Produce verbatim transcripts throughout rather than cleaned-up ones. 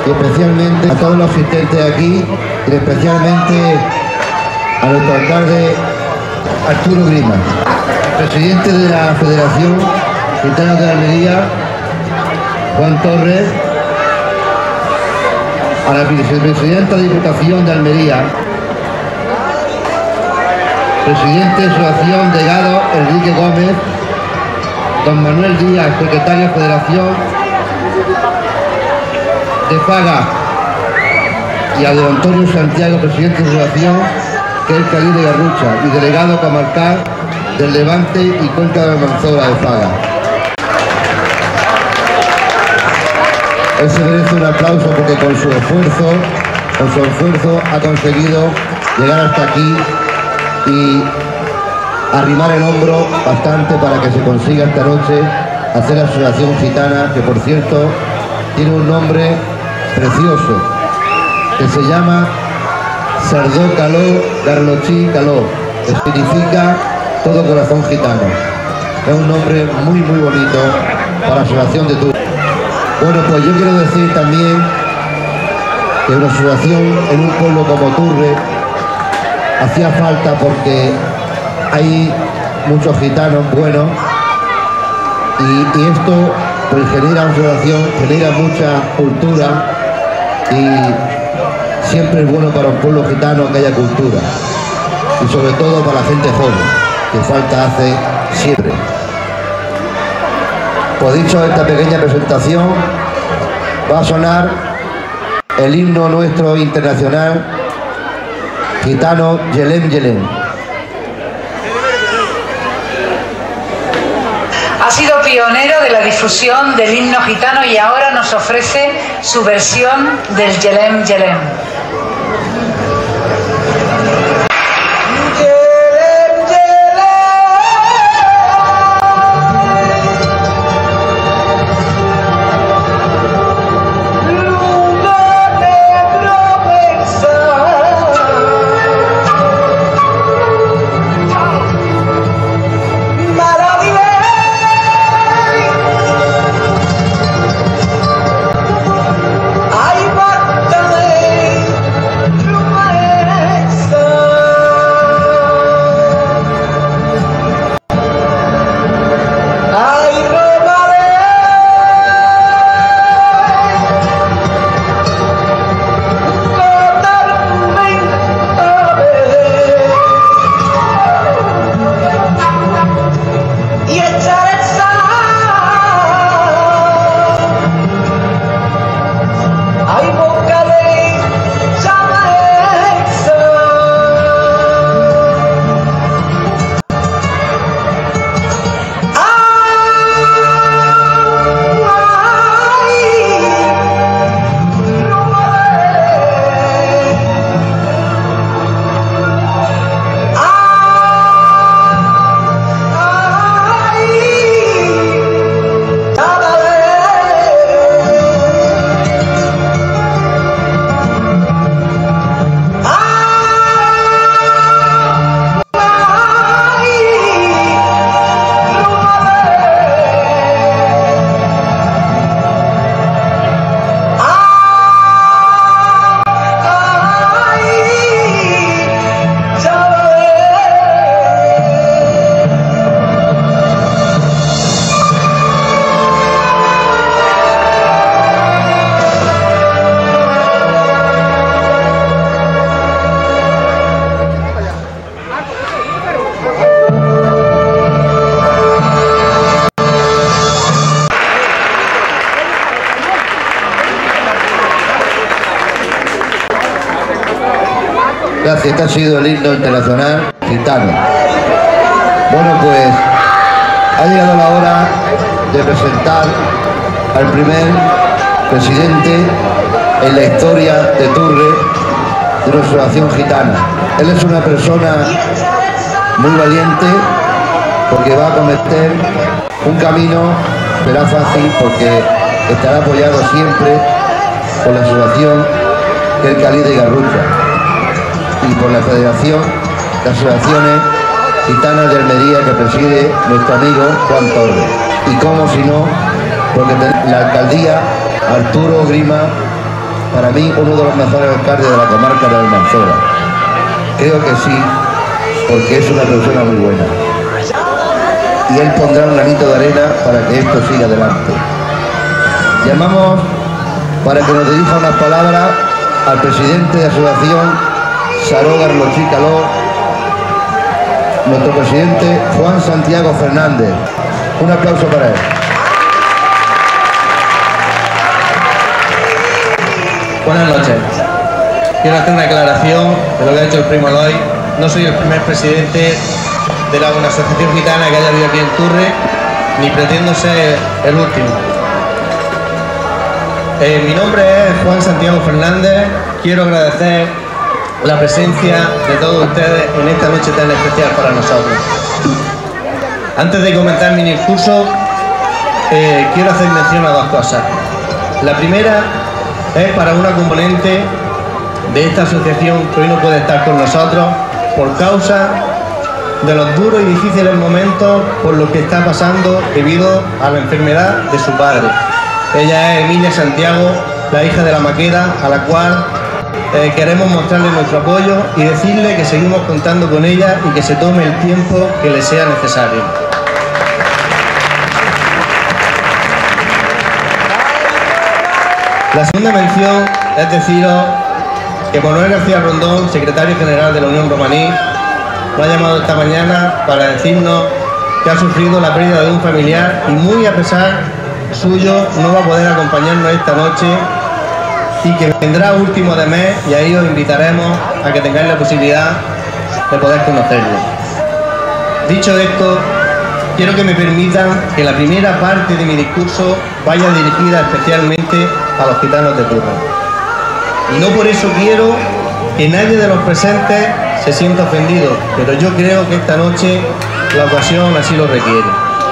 y especialmente a todos los asistentes aquí, y especialmente a nuestro alcalde Arturo Grima, presidente de la Federación Gitana de Almería, Juan Torres, a la vicepresidenta de Diputación de Almería, presidente de Asociación Delegado Enrique Gómez, don Manuel Díaz, secretario de Federación de Faga, y a don Antonio Santiago, presidente de Asociación que es Cali de Garrucha y delegado comarcal del Levante y Cuenca de Almanzora de Faga. Él se merece un aplauso porque con su esfuerzo, con su esfuerzo ha conseguido llegar hasta aquí y arrimar el hombro bastante para que se consiga esta noche hacer la asociación gitana, que por cierto tiene un nombre precioso, que se llama Sardó Caló Garlochí Caló, que significa todo corazón gitano. Es un nombre muy muy bonito para la asociación de Turre. Bueno, pues yo quiero decir también que una asociación en un pueblo como Turre hacía falta porque hay muchos gitanos buenos y, y esto pues genera una asociación, genera mucha cultura y siempre es bueno para un pueblo gitano que haya cultura y sobre todo para la gente joven, que falta hace siempre. Pues dicho esta pequeña presentación, va a sonar el himno nuestro internacional gitano Yelem Yelem. Ha sido pionero de la difusión del himno gitano y ahora nos ofrece su versión del Yelem Yelem. Gracias, este ha sido el himno internacional gitano. Bueno, pues ha llegado la hora de presentar al primer presidente en la historia de Turre de una asociación gitana. Él es una persona muy valiente porque va a cometer un camino, será fácil porque estará apoyado siempre por la asociación que es Cali de Garrucha y por la Federación de Asociaciones Gitanas de Almería que preside nuestro amigo Juan Torres. Y como si no, porque la alcaldía Arturo Grima para mí, uno de los mejores alcaldes de la comarca de Almanzora. Creo que sí, porque es una persona muy buena. Y él pondrá un granito de arena para que esto siga adelante. Llamamos para que nos dirija unas palabras al presidente de la asociación Saró Garlochí Caló, nuestro presidente Juan Santiago Fernández. Un aplauso para él. Buenas noches. Quiero hacer una aclaración de lo que ha hecho el primo Eloy. No soy el primer presidente de la, una asociación gitana que haya habido aquí en Turre, ni pretendo ser el último. Eh, mi nombre es Juan Santiago Fernández. Quiero agradecer la presencia de todos ustedes en esta noche tan especial para nosotros. Antes de comentar mi discurso, eh, quiero hacer mención a dos cosas. La primera es para una componente de esta asociación que hoy no puede estar con nosotros por causa de los duros y difíciles momentos por los que está pasando debido a la enfermedad de su padre. Ella es Emilia Santiago, la hija de la Maqueda, a la cual eh, queremos mostrarle nuestro apoyo y decirle que seguimos contando con ella y que se tome el tiempo que le sea necesario. La segunda mención es deciros que Manuel García Rondón, secretario general de la Unión Romaní, nos ha llamado esta mañana para decirnos que ha sufrido la pérdida de un familiar y muy a pesar suyo no va a poder acompañarnos esta noche y que vendrá último de mes y ahí os invitaremos a que tengáis la posibilidad de poder conocerlo. Dicho esto, quiero que me permitan que la primera parte de mi discurso vaya dirigida especialmente a los gitanos de Turre. Y no por eso quiero que nadie de los presentes se sienta ofendido, pero yo creo que esta noche la ocasión así lo requiere.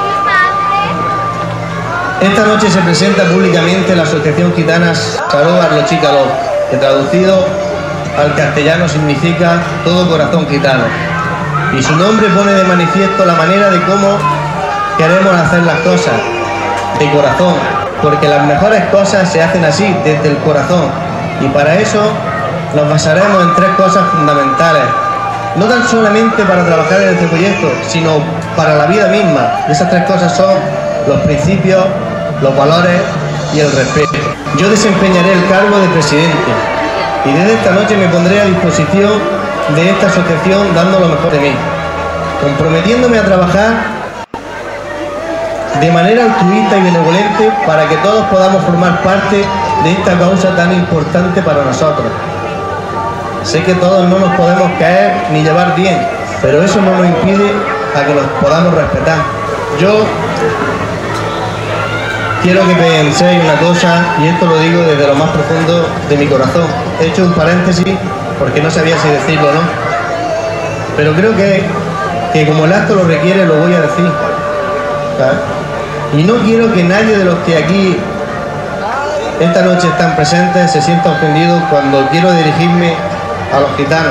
Esta noche se presenta públicamente la Asociación Gitana Saró Garlochí Caló, que traducido al castellano significa todo corazón gitano. Y su nombre pone de manifiesto la manera de cómo queremos hacer las cosas, de corazón, porque las mejores cosas se hacen así, desde el corazón. Y para eso nos basaremos en tres cosas fundamentales, no tan solamente para trabajar en este proyecto, sino para la vida misma. Y esas tres cosas son los principios, los valores y el respeto. Yo desempeñaré el cargo de presidente y desde esta noche me pondré a disposición de esta asociación dando lo mejor de mí, comprometiéndome a trabajar de manera altruista y benevolente para que todos podamos formar parte de esta causa tan importante para nosotros. Sé que todos no nos podemos caer ni llevar bien, pero eso no nos impide a que nos podamos respetar. Yo quiero que penséis una cosa, y esto lo digo desde lo más profundo de mi corazón. He hecho un paréntesis porque no sabía si decirlo o no, pero creo que, que como el acto lo requiere, lo voy a decir, ¿sabes? Y no quiero que nadie de los que aquí esta noche están presentes se sienta ofendido cuando quiero dirigirme a los gitanos.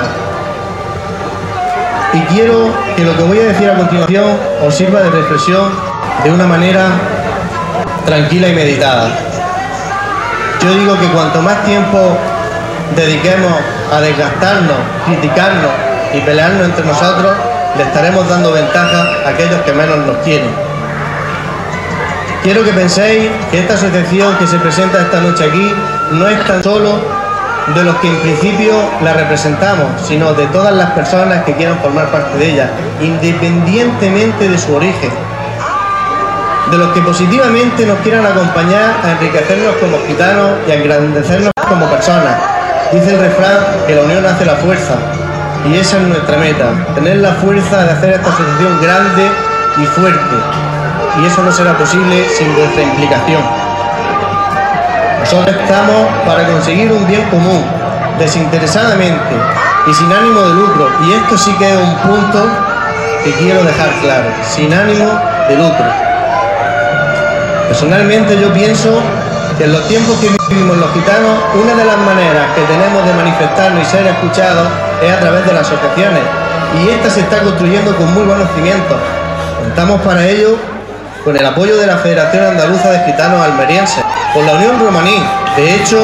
Y quiero que lo que voy a decir a continuación os sirva de reflexión de una manera tranquila y meditada. Yo digo que cuanto más tiempo dediquemos a desgastarnos, criticarnos y pelearnos entre nosotros, le estaremos dando ventaja a aquellos que menos nos quieren. Quiero que penséis que esta asociación que se presenta esta noche aquí no es tan solo de los que en principio la representamos, sino de todas las personas que quieran formar parte de ella, independientemente de su origen. De los que positivamente nos quieran acompañar a enriquecernos como gitanos y a engrandecernos como personas. Dice el refrán que la unión hace la fuerza, y esa es nuestra meta, tener la fuerza de hacer esta asociación grande y fuerte. Y eso no será posible sin vuestra implicación. Nosotros estamos para conseguir un bien común, desinteresadamente y sin ánimo de lucro. Y esto sí que es un punto que quiero dejar claro, sin ánimo de lucro. Personalmente yo pienso que en los tiempos que vivimos los gitanos, una de las maneras que tenemos de manifestarnos y ser escuchados es a través de las asociaciones. Y esta se está construyendo con muy buenos cimientos. Contamos para ello con el apoyo de la Federación Andaluza de Gitanos Almerienses, con la Unión Romaní. De hecho,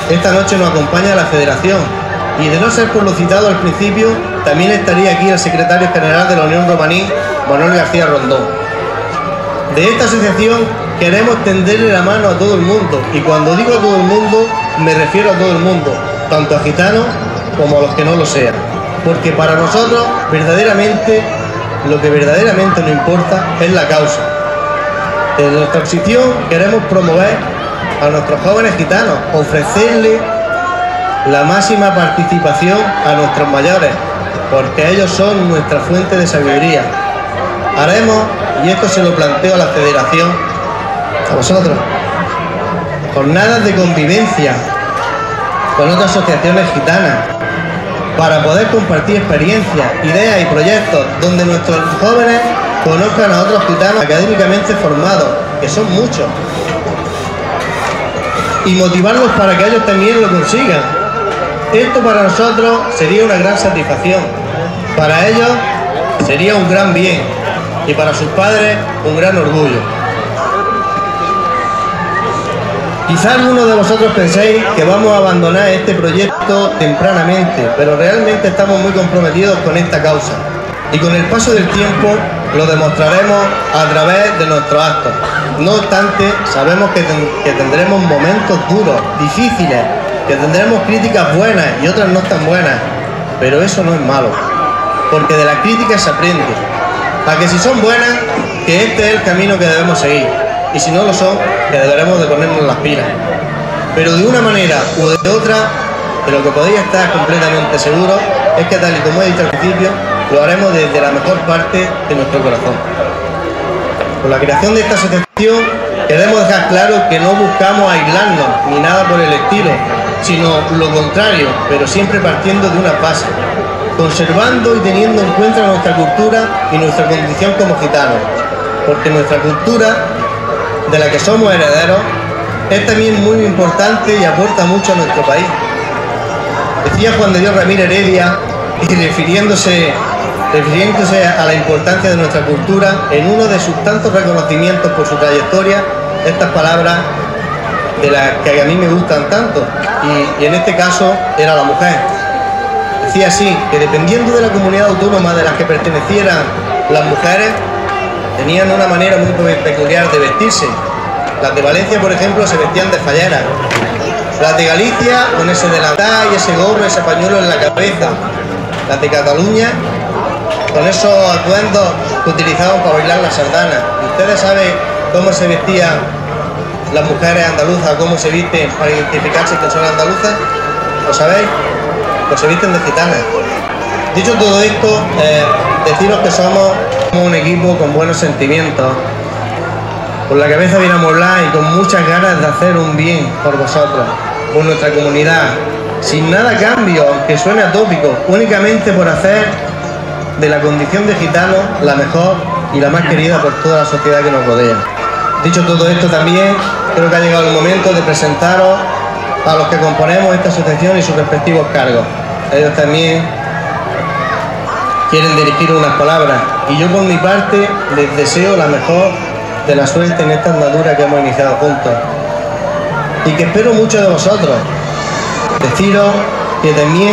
esta noche nos acompaña la Federación, y de no ser por lo citado al principio, también estaría aquí el secretario general de la Unión Romaní, Manuel García Rondón. De esta asociación queremos tenderle la mano a todo el mundo, y cuando digo a todo el mundo, me refiero a todo el mundo, tanto a gitanos como a los que no lo sean, porque para nosotros, verdaderamente, lo que verdaderamente nos importa es la causa. Desde nuestra posición queremos promover a nuestros jóvenes gitanos, ofrecerles la máxima participación a nuestros mayores, porque ellos son nuestra fuente de sabiduría. Haremos, y esto se lo planteo a la Federación, a vosotros, jornadas de convivencia con otras asociaciones gitanas, para poder compartir experiencias, ideas y proyectos, donde nuestros jóvenes conozcan a otros gitanos académicamente formados, que son muchos, y motivarlos para que ellos también lo consigan. Esto para nosotros sería una gran satisfacción, para ellos sería un gran bien, y para sus padres un gran orgullo. Quizá algunos de vosotros penséis que vamos a abandonar este proyecto tempranamente, pero realmente estamos muy comprometidos con esta causa, y con el paso del tiempo lo demostraremos a través de nuestros actos. No obstante, sabemos que, ten que tendremos momentos duros, difíciles, que tendremos críticas buenas y otras no tan buenas, pero eso no es malo, porque de las críticas se aprende. A que si son buenas, que este es el camino que debemos seguir, y si no lo son, que deberemos de ponernos las pilas. Pero de una manera u de otra, de lo que podéis estar completamente seguros es que, tal y como he dicho al principio, lo haremos desde la mejor parte de nuestro corazón. Con la creación de esta asociación queremos dejar claro que no buscamos aislarnos ni nada por el estilo, sino lo contrario, pero siempre partiendo de una base, conservando y teniendo en cuenta nuestra cultura y nuestra condición como gitanos, porque nuestra cultura, de la que somos herederos, es también muy importante y aporta mucho a nuestro país. Decía Juan de Dios Ramírez Heredia, y refiriéndose, refiriéndose a la importancia de nuestra cultura, en uno de sus tantos reconocimientos por su trayectoria, estas palabras de las que a mí me gustan tanto, y, y en este caso era la mujer. Decía así, que dependiendo de la comunidad autónoma de la que pertenecieran las mujeres, tenían una manera muy peculiar de vestirse. Las de Valencia, por ejemplo, se vestían de fallera. Las de Galicia, con ese delantal y ese gorro, ese pañuelo en la cabeza. Las de Cataluña, con esos atuendos que utilizaban para bailar la sardana. ¿Y ustedes saben cómo se vestían las mujeres andaluzas, cómo se visten para identificarse que son andaluzas? ¿Lo sabéis? Pues se visten de gitanas. Dicho todo esto, eh, deciros que somos un equipo con buenos sentimientos, con la cabeza bien amoblada y con muchas ganas de hacer un bien por vosotros, por nuestra comunidad, sin nada a cambio, aunque suene atópico, únicamente por hacer de la condición de gitano la mejor y la más querida por toda la sociedad que nos rodea. Dicho todo esto, también creo que ha llegado el momento de presentaros a los que componemos esta asociación y sus respectivos cargos. Ellos también quieren dirigir unas palabras, y yo por mi parte les deseo la mejor de la suerte en esta andadura que hemos iniciado juntos, y que espero mucho de vosotros. Deciros que también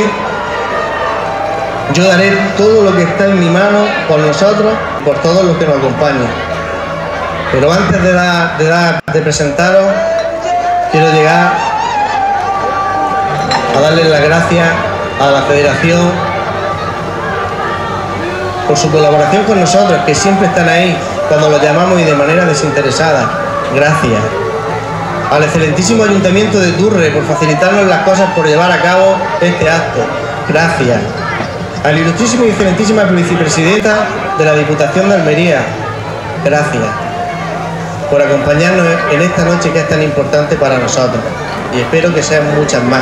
yo daré todo lo que está en mi mano por nosotros, por todos los que nos acompañen. Pero antes de, dar, de, dar, de presentaros, quiero llegar a darles las gracias a la Federación por su colaboración con nosotros, que siempre están ahí cuando los llamamos y de manera desinteresada. Gracias. Al excelentísimo Ayuntamiento de Turre por facilitarnos las cosas por llevar a cabo este acto. Gracias. A la ilustrísima y excelentísima vicepresidenta de la Diputación de Almería. Gracias por acompañarnos en esta noche que es tan importante para nosotros, y espero que sean muchas más.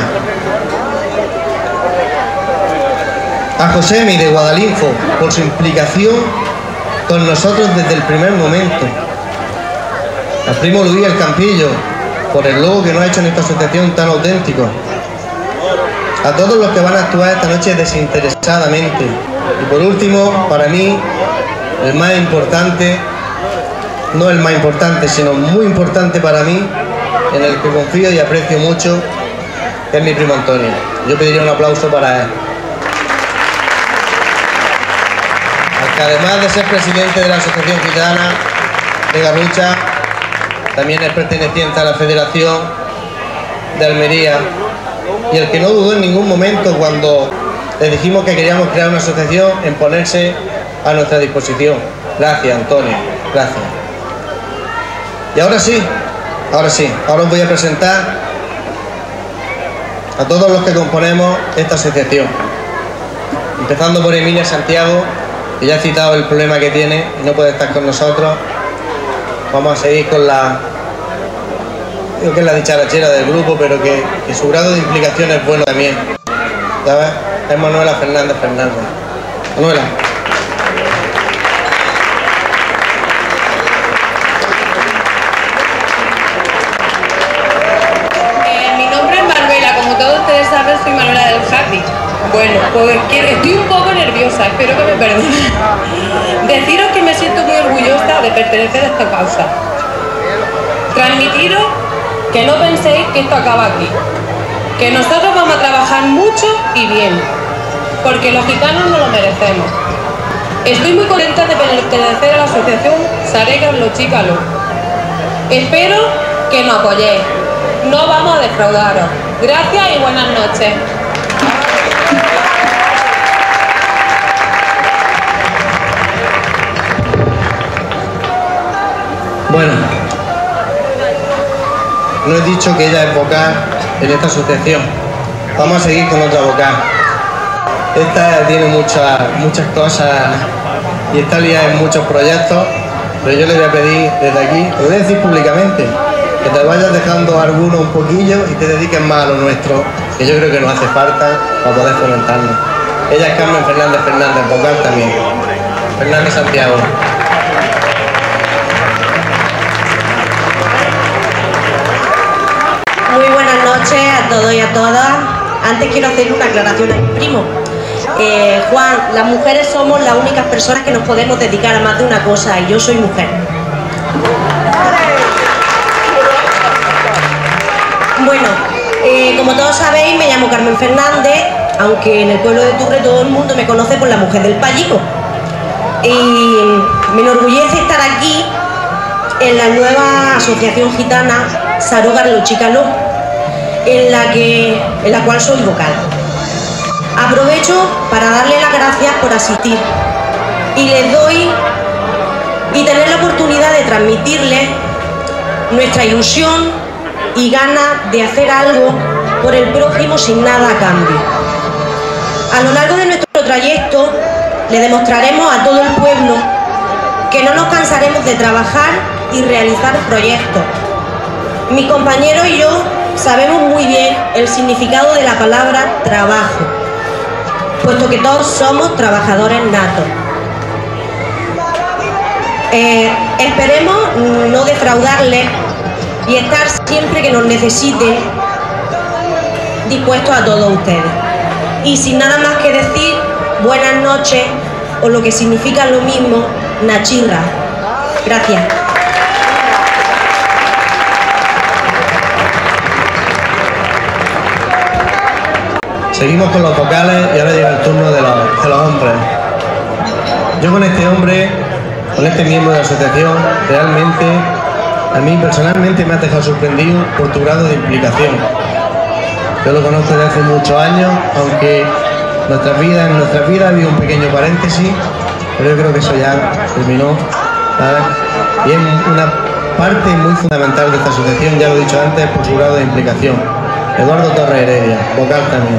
A Josemi de Guadalinfo por su implicación con nosotros desde el primer momento. Al primo Luis El Campillo por el logo que nos ha hecho en esta asociación tan auténtico. A todos los que van a actuar esta noche desinteresadamente. Y por último, para mí, el más importante, no el más importante, sino muy importante para mí, en el que confío y aprecio mucho, que es mi primo Antonio. Yo pediría un aplauso para él. Al que además de ser presidente de la Asociación Gitana de Garrucha, también es perteneciente a la Federación de Almería, y el que no dudó en ningún momento cuando le dijimos que queríamos crear una asociación en ponerse a nuestra disposición. Gracias, Antonio, gracias. Y ahora sí, ahora sí, ahora os voy a presentar a todos los que componemos esta asociación. Empezando por Emilia Santiago, que ya ha citado el problema que tiene y no puede estar con nosotros. Vamos a seguir con la, creo que es la dicharachera del grupo, pero que, que su grado de implicación es bueno también. ¿Sabes? Es Manuela Fernández Fernández. Manuela. Eh, mi nombre es Manuela, como todos ustedes saben, soy Manuela del Jardín. Bueno, pues estoy un poco nerviosa, espero que me perdonen. Deciros que me siento muy orgullosa de pertenecer a esta causa. Transmitiros que no penséis que esto acaba aquí. Que nosotros vamos a trabajar mucho y bien, porque los gitanos no lo merecemos. Estoy muy contenta de pertenecer a la asociación Saregas Los Chícalos. Espero que nos apoyéis. No vamos a defraudaros. Gracias y buenas noches. Bueno, no he dicho que ella es vocal en esta asociación. Vamos a seguir con otra vocal. Esta tiene muchas, muchas cosas y está liada en muchos proyectos, pero yo le voy a pedir desde aquí, te voy a decir públicamente, que te vayas dejando alguno un poquillo y te dediques más a lo nuestro, que yo creo que nos hace falta para poder fomentarnos. Ella es Carmen Fernández Fernández, vocal también. Fernández Santiago. Muy buenas noches a todos y a todas. Antes quiero hacer una aclaración a mi primo. Eh, Juan, las mujeres somos las únicas personas que nos podemos dedicar a más de una cosa y yo soy mujer. Bueno, eh, como todos sabéis, me llamo Carmen Fernández, aunque en el pueblo de Turre todo el mundo me conoce por la mujer del Pallico. Y me enorgullece estar aquí en la nueva asociación gitana Saregas Los Chícalos, en la, que, en la cual soy vocal. Aprovecho para darle las gracias por asistir y les doy y tener la oportunidad de transmitirles nuestra ilusión y ganas de hacer algo por el prójimo sin nada a cambio. A lo largo de nuestro trayecto le demostraremos a todo el pueblo que no nos cansaremos de trabajar y realizar proyectos. Mis compañeros y yo sabemos muy bien el significado de la palabra trabajo, puesto que todos somos trabajadores natos. Eh, esperemos no defraudarles y estar siempre que nos necesiten dispuestos a todos ustedes. Y sin nada más que decir, buenas noches, o lo que significa lo mismo, Nachirra. Gracias. Seguimos con los vocales y ahora llega el turno de los, de los hombres. Yo con este hombre, con este miembro de la asociación, realmente, a mí personalmente me ha dejado sorprendido por tu grado de implicación. Yo lo conozco desde hace muchos años, aunque nuestras vidas, en nuestras vidas ha habido un pequeño paréntesis, pero yo creo que eso ya terminó, ¿sabes? Y es una parte muy fundamental de esta asociación, ya lo he dicho antes, por su grado de implicación. Eduardo Torres Heredia, vocal también.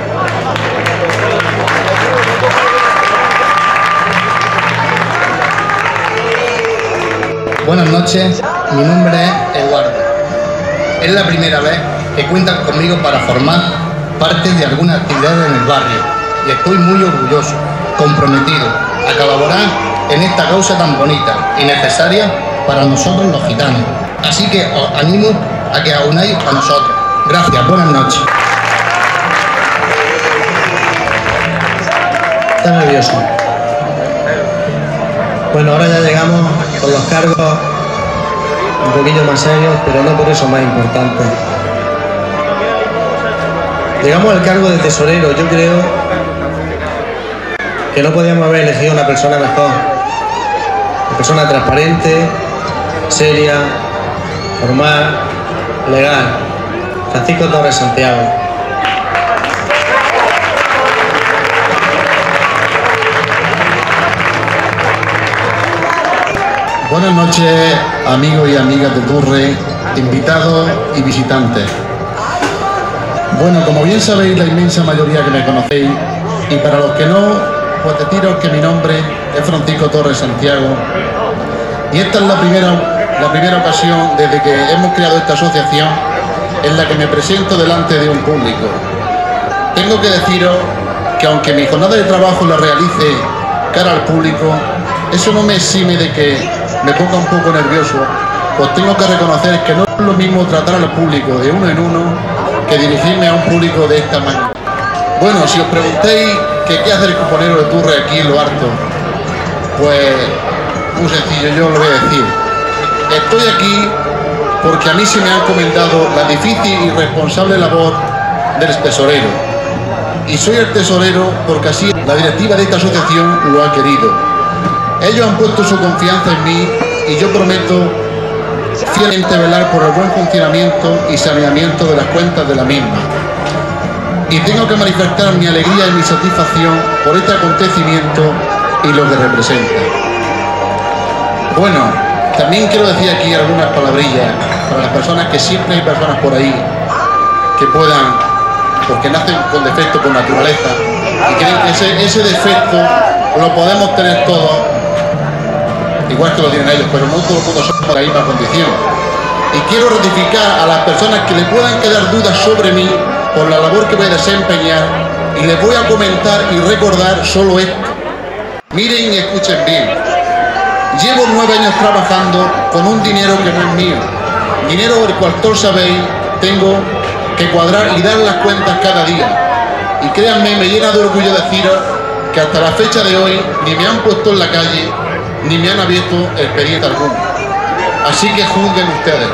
Buenas noches, mi nombre es Eduardo. Es la primera vez que cuentan conmigo para formar parte de algunas actividades en el barrio y estoy muy orgulloso, comprometido a colaborar en esta causa tan bonita y necesaria para nosotros los gitanos. Así que os animo a que os unáis a nosotros. Gracias, buenas noches. Está nervioso. Bueno, ahora ya llegamos con los cargos un poquillo más serios, pero no por eso más importantes. llegamos al cargo de tesorero, yo creo que no podíamos haber elegido una persona mejor. Una persona transparente, seria, formal, legal. Francisco Torres Santiago. Buenas noches, amigos y amigas de Turre, invitados y visitantes. Bueno, como bien sabéis, la inmensa mayoría que me conocéis, y para los que no, pues deciros que mi nombre es Francisco Torres Santiago, y esta es la primera, la primera ocasión desde que hemos creado esta asociación en la que me presento delante de un público. Tengo que deciros que aunque mi jornada de trabajo la realice cara al público, eso no me exime de que me ponga un poco nervioso, pues tengo que reconocer que no es lo mismo tratar al público de uno en uno que dirigirme a un público de esta manera. Bueno, si os preguntáis que qué hace el cuponero de Turre aquí en Lo Harto, pues muy sencillo, yo lo voy a decir. Estoy aquí porque a mí se me ha encomendado la difícil y responsable labor del tesorero. Y soy el tesorero porque así la directiva de esta asociación lo ha querido. Ellos han puesto su confianza en mí y yo prometo fielmente velar por el buen funcionamiento y saneamiento de las cuentas de la misma. Y tengo que manifestar mi alegría y mi satisfacción por este acontecimiento y lo que representa. Bueno, también quiero decir aquí algunas palabrillas para las personas, que siempre hay personas por ahí que puedan, porque nacen con defecto por naturaleza y creen que ese, ese defecto lo podemos tener todos, igual que lo tienen ellos, pero no todo el mundo somos de la misma condición. Y quiero ratificar a las personas que le puedan quedar dudas sobre mí por la labor que voy a desempeñar, y les voy a comentar y recordar solo esto. Miren y escuchen bien. Llevo nueve años trabajando con un dinero que no es mío, dinero del cual todos sabéis tengo que cuadrar y dar las cuentas cada día. Y créanme, me llena de orgullo deciros que hasta la fecha de hoy ni me han puesto en la calle ni me han abierto expediente alguno. Así que juzguen ustedes.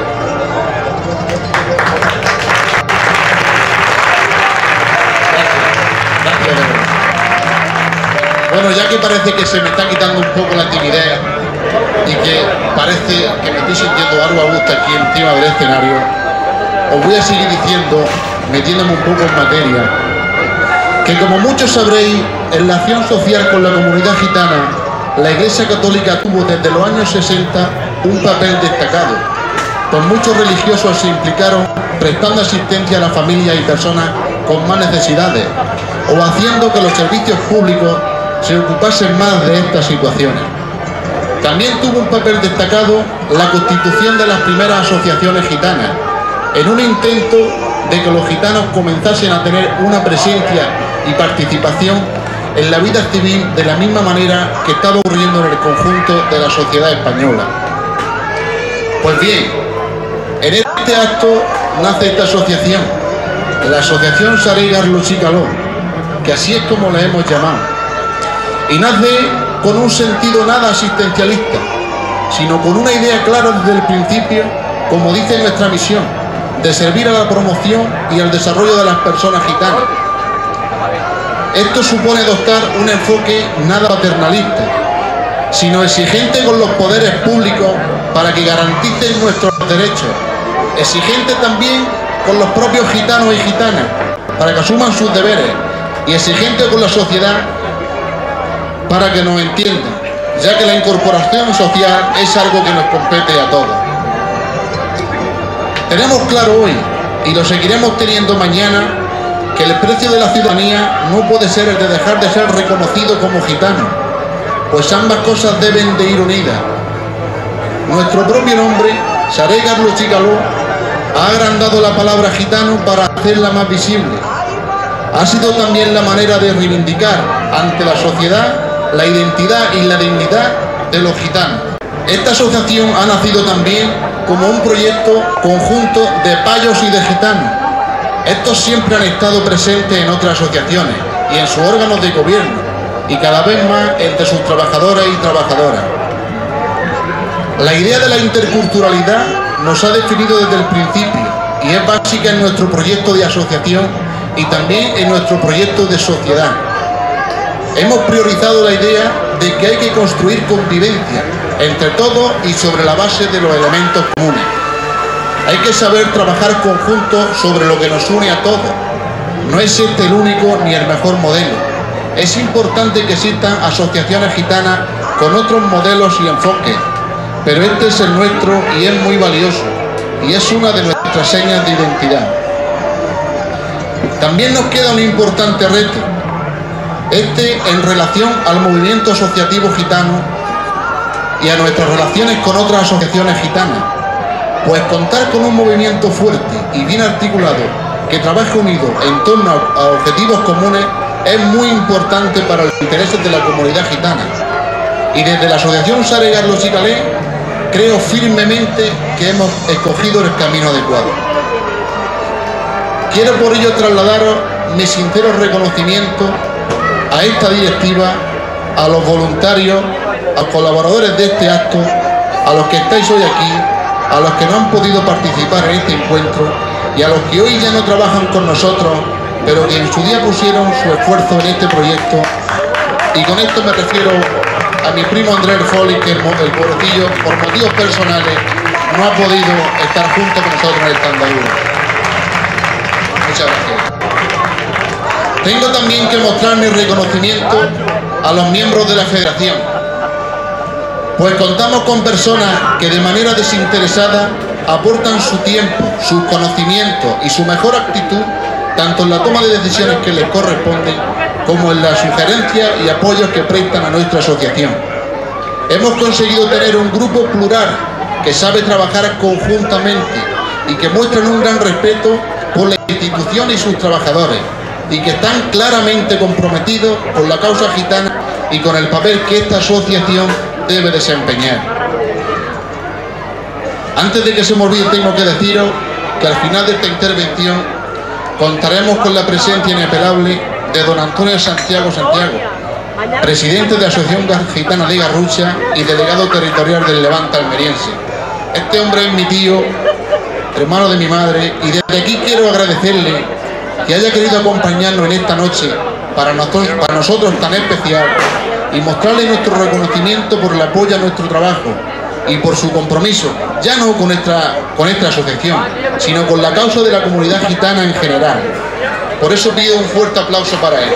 Gracias, gracias de verdad. Bueno, ya que parece que se me está quitando un poco la timidez y que parece que me estoy sintiendo algo a gusto aquí encima del escenario, os voy a seguir diciendo, metiéndome un poco en materia, que como muchos sabréis, en la acción social con la comunidad gitana, la Iglesia Católica tuvo desde los años sesenta un papel destacado, pues muchos religiosos se implicaron prestando asistencia a las familias y personas con más necesidades, o haciendo que los servicios públicos se ocupasen más de estas situaciones. También tuvo un papel destacado la constitución de las primeras asociaciones gitanas, en un intento de que los gitanos comenzasen a tener una presencia y participación en la vida civil de la misma manera que estaba ocurriendo en el conjunto de la sociedad española. Pues bien, en este acto nace esta asociación, la Asociación Saraiga Arluchi Caló, que así es como la hemos llamado, y nace con un sentido nada asistencialista, sino con una idea clara desde el principio, como dice nuestra misión, de servir a la promoción y al desarrollo de las personas gitanas. Esto supone adoptar un enfoque nada paternalista, sino exigente con los poderes públicos para que garanticen nuestros derechos, exigente también con los propios gitanos y gitanas para que asuman sus deberes, y exigente con la sociedad para que nos entiendan, ya que la incorporación social es algo que nos compete a todos. Tenemos claro hoy, y lo seguiremos teniendo mañana, que el precio de la ciudadanía no puede ser el de dejar de ser reconocido como gitano, pues ambas cosas deben de ir unidas. Nuestro propio nombre, Saraiga Arluchi Caló, ha agrandado la palabra gitano para hacerla más visible. Ha sido también la manera de reivindicar ante la sociedad la identidad y la dignidad de los gitanos. Esta asociación ha nacido también como un proyecto conjunto de payos y de gitanos. Estos siempre han estado presentes en otras asociaciones y en sus órganos de gobierno, y cada vez más entre sus trabajadores y trabajadoras. La idea de la interculturalidad nos ha definido desde el principio y es básica en nuestro proyecto de asociación, y también en nuestro proyecto de sociedad. Hemos priorizado la idea de que hay que construir convivencia entre todos y sobre la base de los elementos comunes. Hay que saber trabajar conjuntos sobre lo que nos une a todos. No es este el único ni el mejor modelo. Es importante que existan asociaciones gitanas con otros modelos y enfoques, pero este es el nuestro y es muy valioso, y es una de nuestras señas de identidad. También nos queda un importante reto, este en relación al movimiento asociativo gitano y a nuestras relaciones con otras asociaciones gitanas, pues contar con un movimiento fuerte y bien articulado que trabaje unido en torno a objetivos comunes es muy importante para los intereses de la comunidad gitana. Y desde la Asociación Sare Garlos y Calé creo firmemente que hemos escogido el camino adecuado. Quiero por ello trasladaros mi sincero reconocimiento a esta directiva, a los voluntarios, a los colaboradores de este acto, a los que estáis hoy aquí, a los que no han podido participar en este encuentro y a los que hoy ya no trabajan con nosotros, pero que en su día pusieron su esfuerzo en este proyecto. Y con esto me refiero a mi primo Andrés Foli, que el, el pobrecillo, por motivos personales, no ha podido estar junto con nosotros en esta andadura. Muchas gracias. Tengo también que mostrar mi reconocimiento a los miembros de la Federación, pues contamos con personas que de manera desinteresada aportan su tiempo, sus conocimientos y su mejor actitud, tanto en la toma de decisiones que les corresponden, como en las sugerencias y apoyos que prestan a nuestra asociación. Hemos conseguido tener un grupo plural que sabe trabajar conjuntamente y que muestran un gran respeto por la institución y sus trabajadores, y que están claramente comprometidos con la causa gitana y con el papel que esta asociación debe desempeñar. Antes de que se me olvide, tengo que deciros que al final de esta intervención contaremos con la presencia inapelable de don Antonio Santiago Santiago, presidente de la Asociación Gitana de Garrucha y delegado territorial del Levante almeriense. Este hombre es mi tío, hermano de mi madre, y desde aquí quiero agradecerle que haya querido acompañarnos en esta noche para nosotros, para nosotros tan especial, y mostrarle nuestro reconocimiento por el apoyo a nuestro trabajo y por su compromiso, ya no con esta, con esta asociación, sino con la causa de la comunidad gitana en general. Por eso pido un fuerte aplauso para él.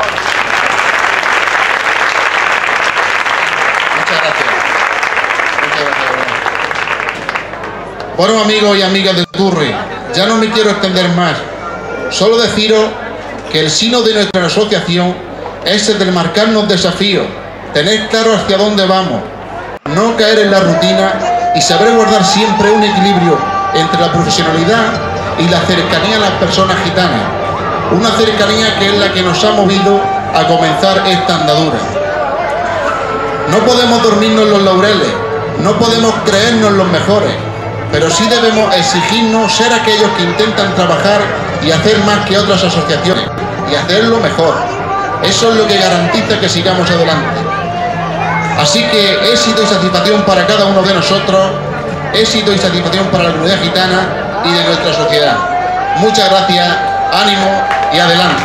Muchas gracias. Muchas gracias. Bueno, amigos y amigas del Turri, ya no me quiero extender más. Solo deciros que el sino de nuestra asociación es el de marcarnos desafíos, tener claro hacia dónde vamos, no caer en la rutina y saber guardar siempre un equilibrio entre la profesionalidad y la cercanía a las personas gitanas. Una cercanía que es la que nos ha movido a comenzar esta andadura. No podemos dormirnos en los laureles, no podemos creernos los mejores, pero sí debemos exigirnos ser aquellos que intentan trabajar y hacer más que otras asociaciones, y hacerlo mejor. Eso es lo que garantiza que sigamos adelante. Así que éxito y satisfacción para cada uno de nosotros, éxito y satisfacción para la comunidad gitana y de nuestra sociedad. Muchas gracias, ánimo y adelante.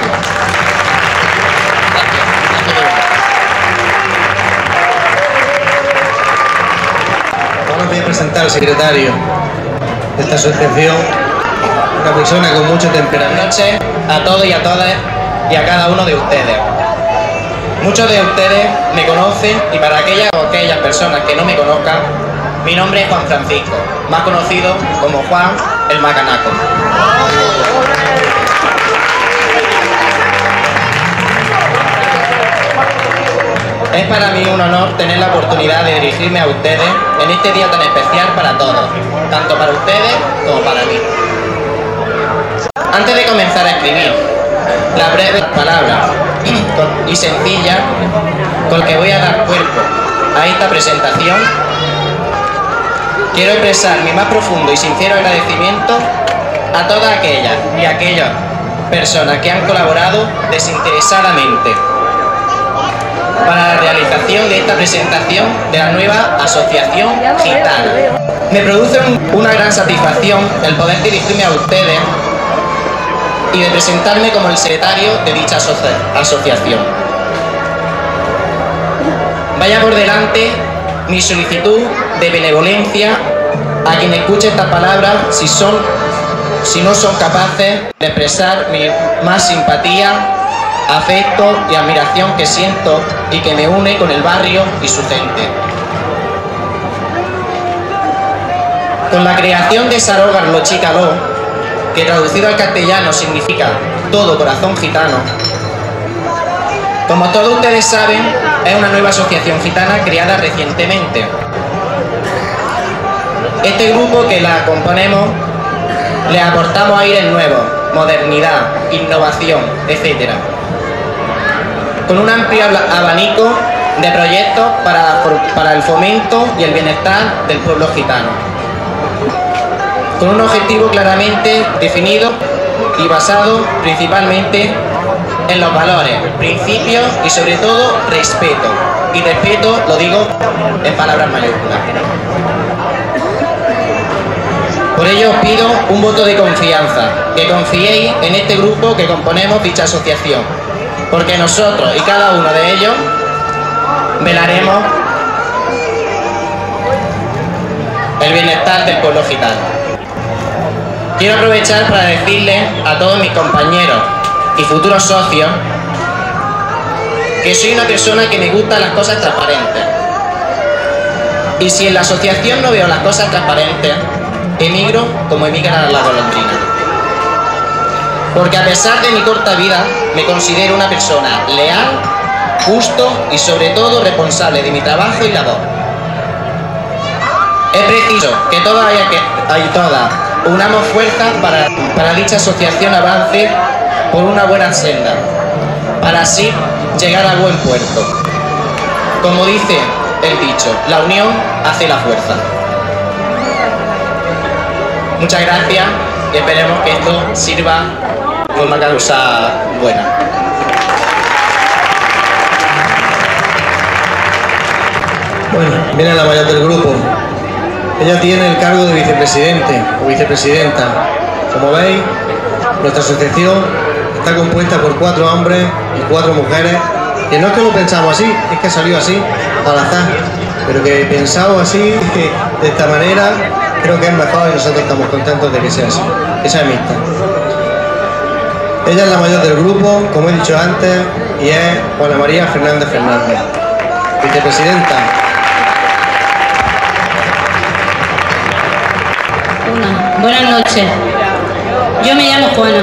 Ahora voy a presentar al secretario de esta asociación, una persona con mucho temperamento. Buenas noches a todos y a todas y a cada uno de ustedes. Muchos de ustedes me conocen, y para aquellas o aquellas personas que no me conozcan, mi nombre es Juan Francisco, más conocido como Juan el Macanaco. Es para mí un honor tener la oportunidad de dirigirme a ustedes en este día tan especial para todos, tanto para ustedes como para mí. Antes de comenzar a escribir la breve palabra y sencilla con la que voy a dar cuerpo a esta presentación, quiero expresar mi más profundo y sincero agradecimiento a todas aquellas y aquellas personas que han colaborado desinteresadamente para la realización de esta presentación de la nueva Asociación Gitana. Me produce un, una gran satisfacción el poder dirigirme a ustedes y de presentarme como el secretario de dicha asocia asociación. Vaya por delante mi solicitud de benevolencia a quien escuche estas palabras si, son, si no son capaces de expresar mi más simpatía, afecto y admiración que siento y que me une con el barrio y su gente. Con la creación de Sarógar Lo Chicaló, que traducido al castellano significa todo corazón gitano, como todos ustedes saben, es una nueva asociación gitana creada recientemente. Este grupo que la componemos le aportamos aires nuevos, modernidad, innovación, etcétera, con un amplio abanico de proyectos para, para el fomento y el bienestar del pueblo gitano, con un objetivo claramente definido y basado principalmente en los valores, principios y sobre todo respeto. Y respeto lo digo en palabras mayúsculas. Por ello os pido un voto de confianza, que confiéis en este grupo que componemos dicha asociación, porque nosotros y cada uno de ellos velaremos el bienestar del pueblo gitano. Quiero aprovechar para decirles a todos mis compañeros y futuros socios que soy una persona que me gustan las cosas transparentes. Y si en la asociación no veo las cosas transparentes, emigro como emigran las golondrinas. Porque a pesar de mi corta vida, me considero una persona leal, justo y sobre todo responsable de mi trabajo y labor. Es preciso que todas y todas unamos fuerzas para, para dicha asociación avance por una buena senda, para así llegar a buen puerto. Como dice el dicho, la unión hace la fuerza. Muchas gracias y esperemos que esto sirva por una causa buena. Bueno, viene la mayor del grupo. Ella tiene el cargo de vicepresidente o vicepresidenta. Como veis, nuestra asociación está compuesta por cuatro hombres y cuatro mujeres, que no es que lo pensamos así, es que salió así, al azar, pero que pensado así, de esta manera, creo que es mejor y nosotros estamos contentos de que sea así, que sea mixta. Ella es la mayor del grupo, como he dicho antes, y es Juana María Fernández Fernández, vicepresidenta. Hola, buenas noches. Yo me llamo Juana.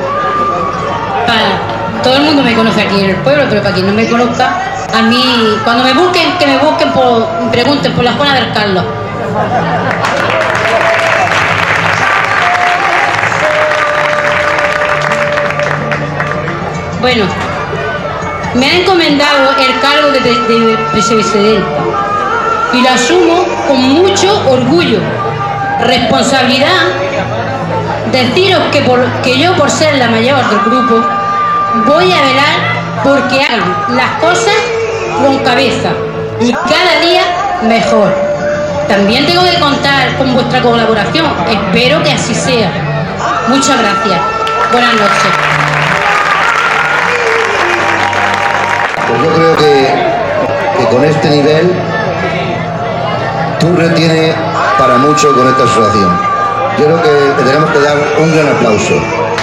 Para, todo el mundo me conoce aquí en el pueblo, pero para quien no me conozca, a mí, cuando me busquen, que me busquen, por, me pregunten por la Juana del Carlos. Bueno, me ha encomendado el cargo de, de, de vicepresidenta y lo asumo con mucho orgullo, responsabilidad. Deciros que, por, que yo, por ser la mayor del grupo, voy a velar porque hagan las cosas con cabeza y cada día mejor. También tengo que contar con vuestra colaboración. Espero que así sea. Muchas gracias. Buenas noches. Pues yo creo que, que con este nivel Turre tiene para mucho con esta asociación. Yo creo que le tenemos que dar un gran aplauso.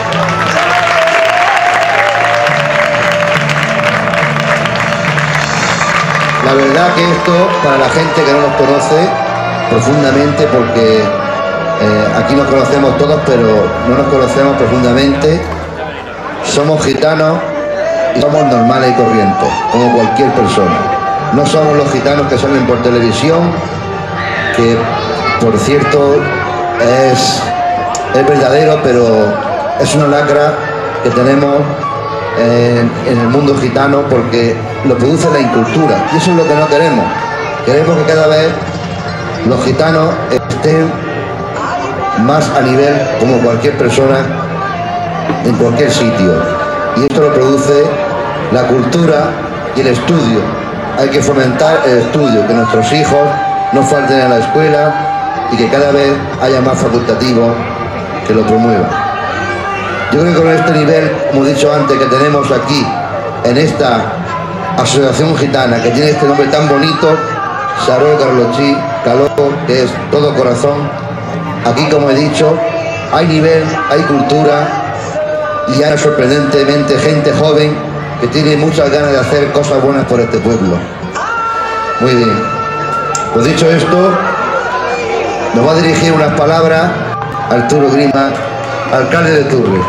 La verdad que esto, para la gente que no nos conoce profundamente, porque eh, aquí nos conocemos todos, pero no nos conocemos profundamente, somos gitanos y somos normales y corrientes, como cualquier persona. No somos los gitanos que salen por televisión, que por cierto es, es verdadero, pero es una lacra que tenemos en, en el mundo gitano, porque lo produce la incultura, y eso es lo que no queremos. Queremos que cada vez los gitanos estén más a nivel como cualquier persona en cualquier sitio, y esto lo produce la cultura y el estudio. Hay que fomentar el estudio, que nuestros hijos no falten a la escuela, y que cada vez haya más facultativos que lo promuevan. Yo creo que con este nivel, como he dicho antes, que tenemos aquí, en esta asociación gitana, que tiene este nombre tan bonito, Saró Carlochí, Caló, que es todo corazón, aquí, como he dicho, hay nivel, hay cultura y hay sorprendentemente gente joven que tiene muchas ganas de hacer cosas buenas por este pueblo. Muy bien. Pues dicho esto, nos va a dirigir unas palabras Arturo Grima, alcalde de Turres.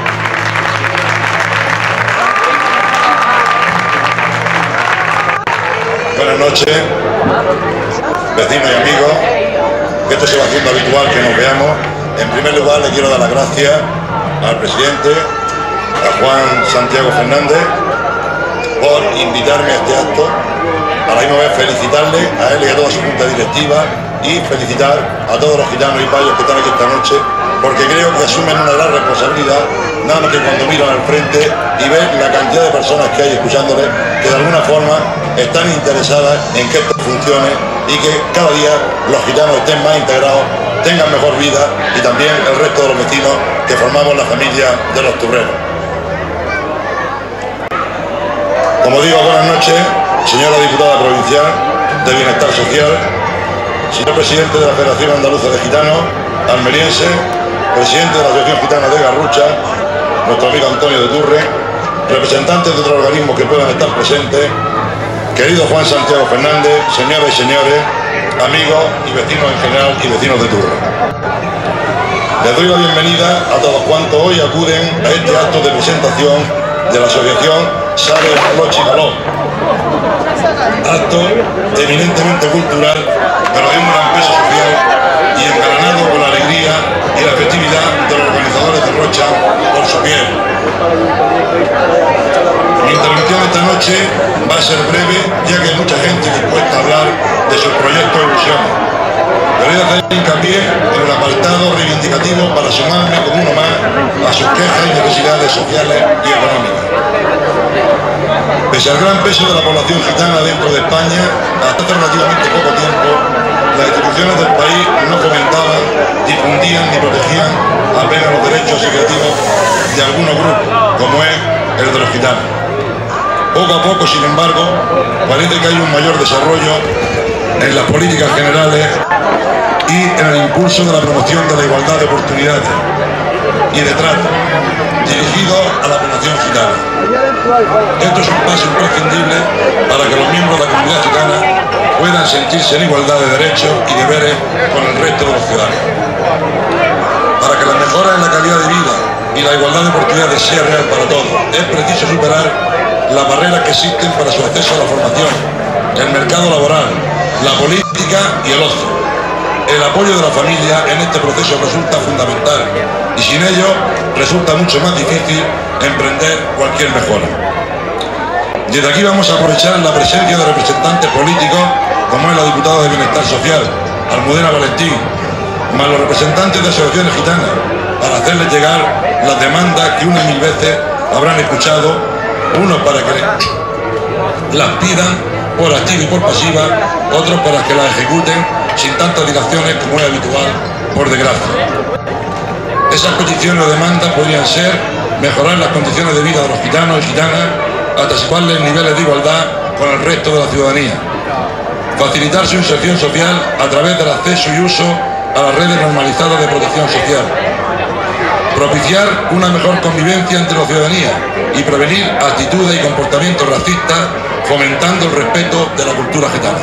Buenas noches, vecinos y amigos, que esto se va haciendo habitual que nos veamos. En primer lugar, le quiero dar las gracias al presidente, a Juan Santiago Fernández, por invitarme a este acto. A la misma vez felicitarle a él y a toda su junta directiva y felicitar a todos los gitanos y payos que están aquí esta noche, porque creo que asumen una gran responsabilidad, nada más que cuando miran al frente y ven la cantidad de personas que hay escuchándoles, que de alguna forma están interesadas en que esto funcione y que cada día los gitanos estén más integrados, tengan mejor vida y también el resto de los vecinos que formamos la familia de los turreros. Como digo, buenas noches, señora diputada provincial de Bienestar Social, señor presidente de la Federación Andaluza de Gitanos, almeriense, presidente de la Asociación Gitana de Garrucha, nuestro amigo Antonio de Turre, representantes de otros organismos que puedan estar presentes, querido Juan Santiago Fernández, señoras y señores, amigos y vecinos en general y vecinos de Turre. Les doy la bienvenida a todos cuantos hoy acuden a este acto de presentación de la Asociación Sare Carlochí Caló. Acto eminentemente cultural, pero de un gran peso social y engalanado con la alegría y la festividad de los organizadores de Rocha por su piel. Mi intervención esta noche va a ser breve, ya que hay mucha gente dispuesta a hablar de sus proyectos e ilusiones. Pero voy a hacer hincapié en el apartado reivindicativo para sumarme como uno más a sus quejas y necesidades sociales y económicas. Pese al gran peso de la población gitana dentro de España, hasta hace relativamente poco tiempo, las instituciones del país no fomentaban, difundían ni protegían apenas los derechos subjetivos de algunos grupos, como es el de los gitanos. Poco a poco, sin embargo, parece que hay un mayor desarrollo en las políticas generales y en el impulso de la promoción de la igualdad de oportunidades y de trato dirigido a la población gitana. Esto es un paso imprescindible para que los miembros de la comunidad gitana puedan sentirse en igualdad de derechos y deberes con el resto de los ciudadanos. Para que la mejora en la calidad de vida y la igualdad de oportunidades sea real para todos, es preciso superar las barreras que existen para su acceso a la formación, el mercado laboral, la política y el ocio. El apoyo de la familia en este proceso resulta fundamental y sin ello resulta mucho más difícil emprender cualquier mejora. Desde aquí vamos a aprovechar la presencia de representantes políticos como es la diputada de Bienestar Social, Almudena Valentín, más los representantes de asociaciones gitanas, para hacerles llegar las demandas que una y mil veces habrán escuchado, unos para que las pidan por activa y por pasiva, otros para que las ejecuten sin tantas dilaciones como es habitual, por desgracia. Esas peticiones o demandas podrían ser mejorar las condiciones de vida de los gitanos y gitanas hasta situarles niveles de igualdad con el resto de la ciudadanía, facilitar su inserción social a través del acceso y uso a las redes normalizadas de protección social, propiciar una mejor convivencia entre la ciudadanía y prevenir actitudes y comportamientos racistas, fomentando el respeto de la cultura gitana.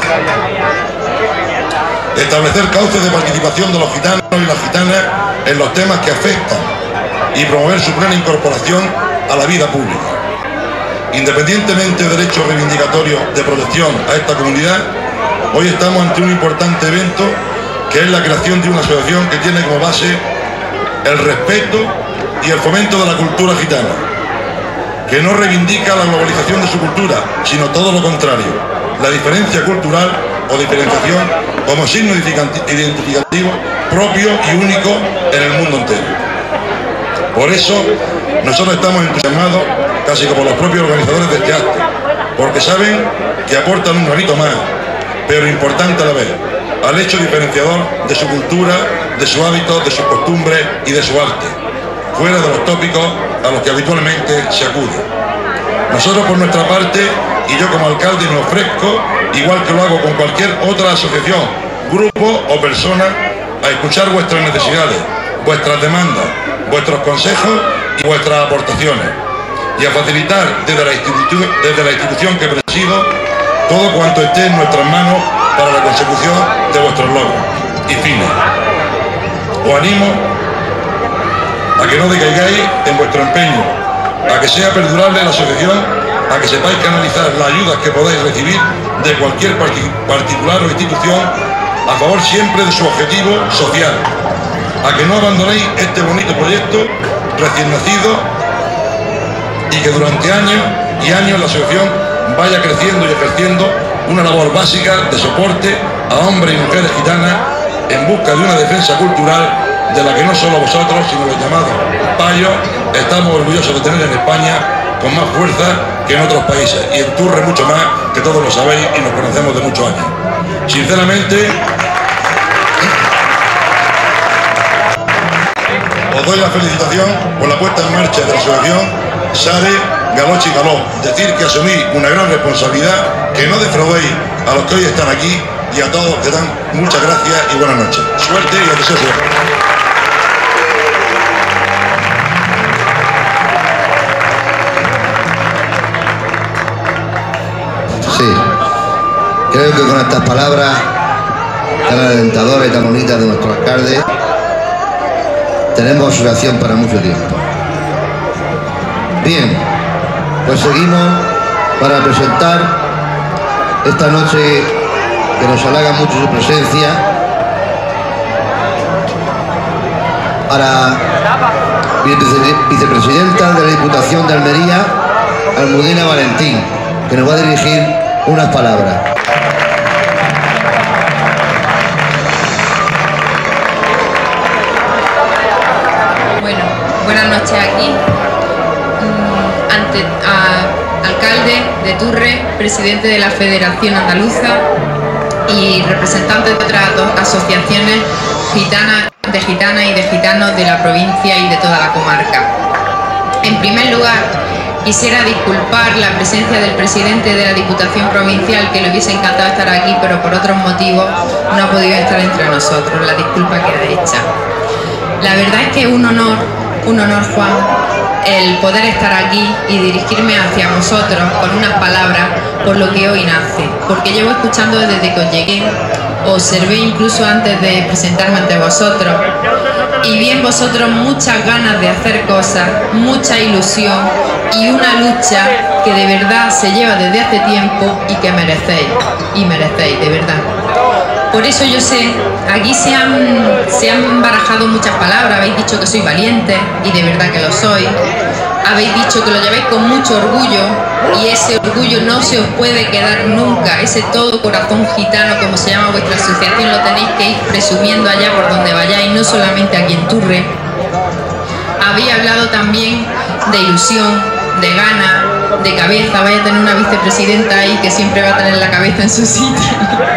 Establecer cauces de participación de los gitanos y las gitanas en los temas que afectan y promover su plena incorporación a la vida pública. Independientemente del derecho reivindicatorio de protección a esta comunidad, hoy estamos ante un importante evento que es la creación de una asociación que tiene como base el respeto y el fomento de la cultura gitana, que no reivindica la globalización de su cultura, sino todo lo contrario, la diferencia cultural o diferenciación como signo identificativo propio y único en el mundo entero. Por eso, nosotros estamos entusiasmados, casi como los propios organizadores de este acto, porque saben que aportan un granito más, pero importante a la vez, al hecho diferenciador de su cultura, de su hábito, de sus costumbres y de su arte. fuera de los tópicos a los que habitualmente se acude. Nosotros por nuestra parte, y yo como alcalde me ofrezco, igual que lo hago con cualquier otra asociación, grupo o persona, a escuchar vuestras necesidades, vuestras demandas, vuestros consejos y vuestras aportaciones, y a facilitar desde la, institu desde la institución que presido todo cuanto esté en nuestras manos para la consecución de vuestros logros y fines. Os animo a que no decaigáis en vuestro empeño, a que sea perdurable la asociación, a que sepáis canalizar las ayudas que podáis recibir de cualquier particular o institución a favor siempre de su objetivo social, a que no abandonéis este bonito proyecto recién nacido y que durante años y años la asociación vaya creciendo y ejerciendo una labor básica de soporte a hombres y mujeres gitanas en busca de una defensa cultural de la que no solo vosotros, sino los llamados payos, estamos orgullosos de tener en España con más fuerza que en otros países, y en Turre mucho más, que todos lo sabéis y nos conocemos de muchos años. Sinceramente, os doy la felicitación por la puesta en marcha de la asociación Sare, Galoche y Galó. Decir que asumí una gran responsabilidad, que no defraudéis a los que hoy están aquí, y a todos que dan muchas gracias y buenas noches. Suerte y os deseo suerte. Sí, creo que con estas palabras tan alentadoras y tan bonitas de nuestro alcalde tenemos asociación para mucho tiempo. Bien, pues seguimos para presentar esta noche, que nos halaga mucho su presencia, a la vicepresidenta de la Diputación de Almería, Almudena Valentín, que nos va a dirigir unas palabras. Bueno, buenas noches aquí, ante a, alcalde de Turre, presidente de la Federación Andaluza y representantes de otras dos asociaciones gitanas, de gitanas y de gitanos de la provincia y de toda la comarca. En primer lugar, quisiera disculpar la presencia del presidente de la Diputación Provincial, que le hubiese encantado estar aquí, pero por otros motivos no ha podido estar entre nosotros. La disculpa queda hecha. La verdad es que un honor, un honor, Juan, el poder estar aquí y dirigirme hacia vosotros con unas palabras por lo que hoy nace, porque llevo escuchando desde que os llegué, observé incluso antes de presentarme ante vosotros, y vi en vosotros muchas ganas de hacer cosas, mucha ilusión y una lucha que de verdad se lleva desde hace tiempo y que merecéis, y merecéis, de verdad. Por eso yo sé, aquí se han, se han barajado muchas palabras, habéis dicho que soy valiente, y de verdad que lo soy. Habéis dicho que lo lleváis con mucho orgullo, y ese orgullo no se os puede quedar nunca. Ese todo corazón gitano, como se llama vuestra asociación, lo tenéis que ir presumiendo allá por donde vayáis, no solamente aquí en Turre. Habéis hablado también de ilusión, de ganas, de cabeza. Vais a tener una vicepresidenta ahí que siempre va a tener la cabeza en su sitio.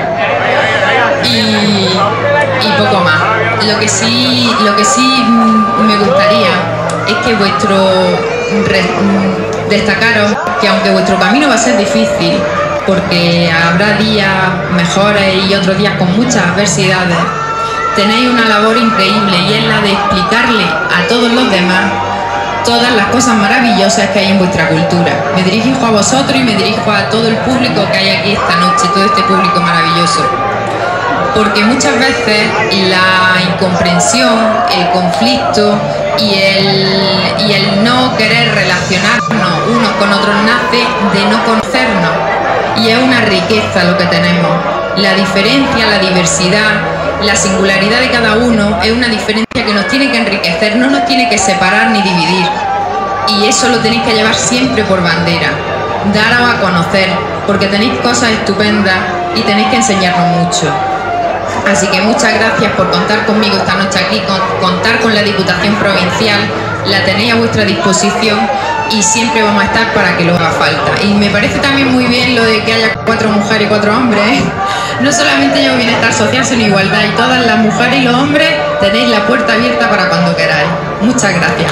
Y, y poco más. Lo que sí, lo que sí me gustaría es que vuestro destacaros que aunque vuestro camino va a ser difícil, porque habrá días mejores y otros días con muchas adversidades, tenéis una labor increíble, y es la de explicarle a todos los demás todas las cosas maravillosas que hay en vuestra cultura. Me dirijo a vosotros y me dirijo a todo el público que hay aquí esta noche, todo este público maravilloso. Porque muchas veces la incomprensión, el conflicto y el, y el no querer relacionarnos unos con otros nace de no conocernos, y es una riqueza lo que tenemos. La diferencia, la diversidad, la singularidad de cada uno es una diferencia que nos tiene que enriquecer, no nos tiene que separar ni dividir, y eso lo tenéis que llevar siempre por bandera, daros a conocer, porque tenéis cosas estupendas y tenéis que enseñarnos mucho. Así que muchas gracias por contar conmigo esta noche aquí, con, contar con la Diputación Provincial, la tenéis a vuestra disposición y siempre vamos a estar para que lo haga falta. Y me parece también muy bien lo de que haya cuatro mujeres y cuatro hombres, ¿eh? No solamente llevo bienestar social, sino igualdad, y todas las mujeres y los hombres tenéis la puerta abierta para cuando queráis. Muchas gracias.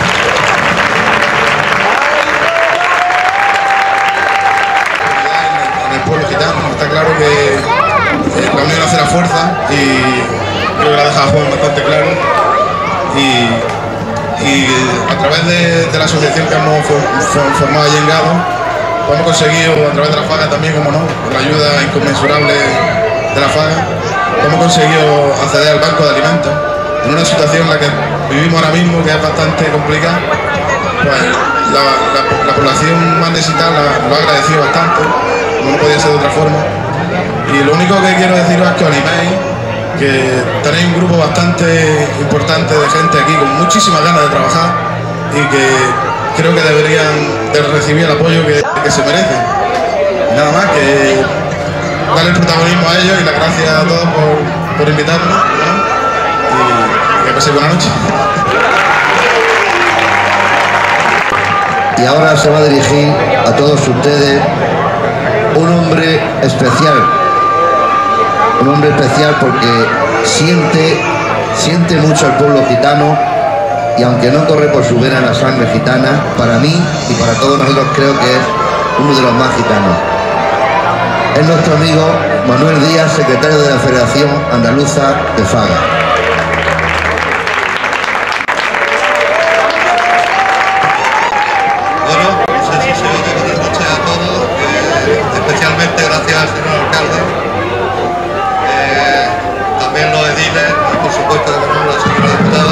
En el pueblo gitano está claro que eh, la unión hace la fuerza y creo que la deja Juan bastante claro. Y, y a través de, de la asociación que hemos formado allí en Gado, pues hemos conseguido, a través de la FAGA también, como no, con la ayuda inconmensurable de la FAGA, hemos conseguido acceder al banco de alimentos en una situación en la que vivimos ahora mismo, que es bastante complicada. Pues la, la, la población más necesitada la, lo ha agradecido bastante, como no podía ser de otra forma. Y lo único que quiero deciros es que os animéis, que tenéis un grupo bastante importante de gente aquí con muchísimas ganas de trabajar y que creo que deberían de recibir el apoyo que, que se merecen. Y nada más, que darle el protagonismo a ellos y las gracias a todos por, por invitarnos, ¿no? Y que paséis buena noche. Y ahora se va a dirigir a todos ustedes un hombre especial. Un hombre especial porque siente, siente mucho al pueblo gitano y aunque no corre por su vena la sangre gitana, para mí y para todos nosotros creo que es uno de los más gitanos. Es nuestro amigo Manuel Díaz, secretario de la Federación Andaluza de FAGA. Bueno, no sé si se oye, buenas noches a todos, eh, especialmente gracias al señor alcalde. También los ediles y por supuesto como no, la señora diputada.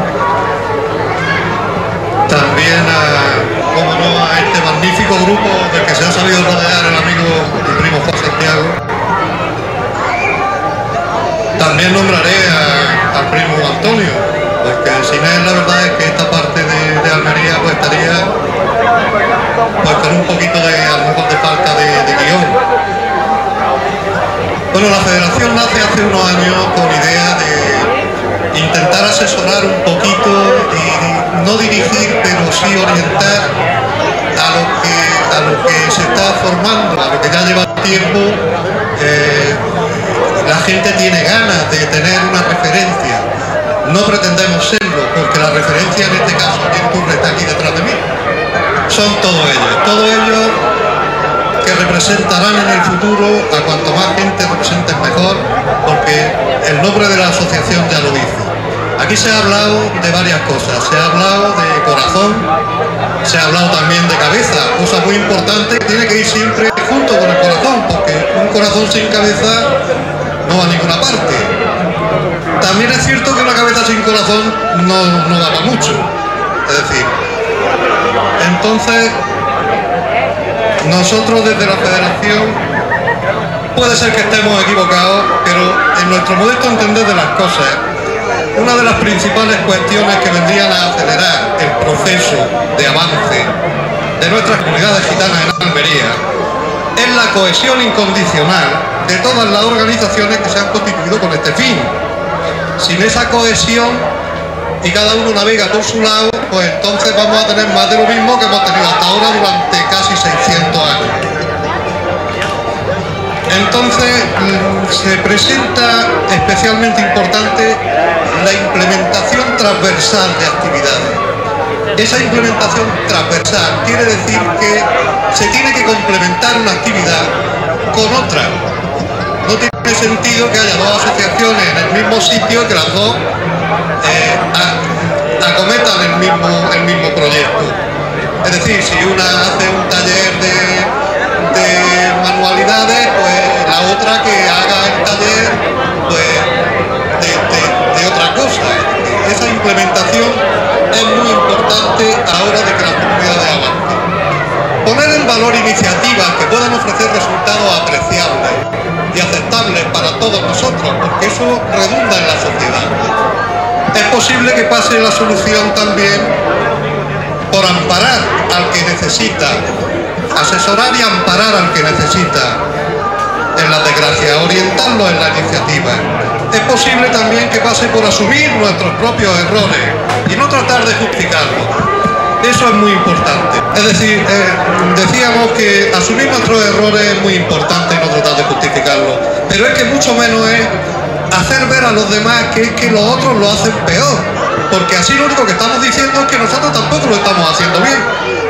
También a, como no, a este magnífico grupo del que se ha sabido rodear el amigo y primo Juan Santiago. También nombraré a, al primo Antonio, porque sin él la verdad es que esta parte de, de Almería pues estaría pues con un poquito de, a lo mejor de falta de, de guión. Bueno, la federación nace hace unos años con idea de intentar asesorar un poquito y no dirigir, pero sí orientar a lo que, a lo que se está formando, a lo que ya lleva tiempo. Eh, la gente tiene ganas de tener una referencia. No pretendemos serlo, porque la referencia en este caso, aquí en Turre, está aquí detrás de mí. Son todos ellos, todos ellos que representarán en el futuro, a cuanto más gente representen mejor, porque el nombre de la asociación ya lo dice. Aquí se ha hablado de varias cosas, se ha hablado de corazón, se ha hablado también de cabeza, cosa muy importante que tiene que ir siempre junto con el corazón, porque un corazón sin cabeza no va a ninguna parte. También es cierto que una cabeza sin corazón no, no da para mucho, es decir, entonces nosotros desde la federación puede ser que estemos equivocados, pero en nuestro modesto entender de las cosas, una de las principales cuestiones que vendrían a acelerar el proceso de avance de nuestras comunidades gitanas en Almería es la cohesión incondicional de todas las organizaciones que se han constituido con este fin. Sin esa cohesión y cada uno navega por su lado, pues entonces vamos a tener más de lo mismo que hemos tenido hasta ahora durante casi seiscientos años. Entonces se presenta especialmente importante la implementación transversal de actividades. Esa implementación transversal quiere decir que se tiene que complementar una actividad con otra. No tiene sentido que haya dos asociaciones en el mismo sitio que las dos eh, a, acometan el mismo, el mismo proyecto. Es decir, si una hace un taller de, de manualidades, pues la otra que haga el taller pues, de, de, de otra cosa. Esa implementación es muy importante ahora de que las comunidades avancen. Poner en valor iniciativas que puedan ofrecer resultados apreciables y aceptables para todos nosotros, porque eso redunda en la sociedad. Es posible que pase la solución también por amparar al que necesita, asesorar y amparar al que necesita en las desgracias, orientarlo en la iniciativa. Es posible también que pase por asumir nuestros propios errores y no tratar de justificarlos. Eso es muy importante. Es decir, eh, decíamos que asumir nuestros errores es muy importante y no tratar de justificarlos. Pero es que mucho menos es hacer ver a los demás que es que los otros lo hacen peor, porque así lo único que estamos diciendo es que nosotros tampoco lo estamos haciendo bien.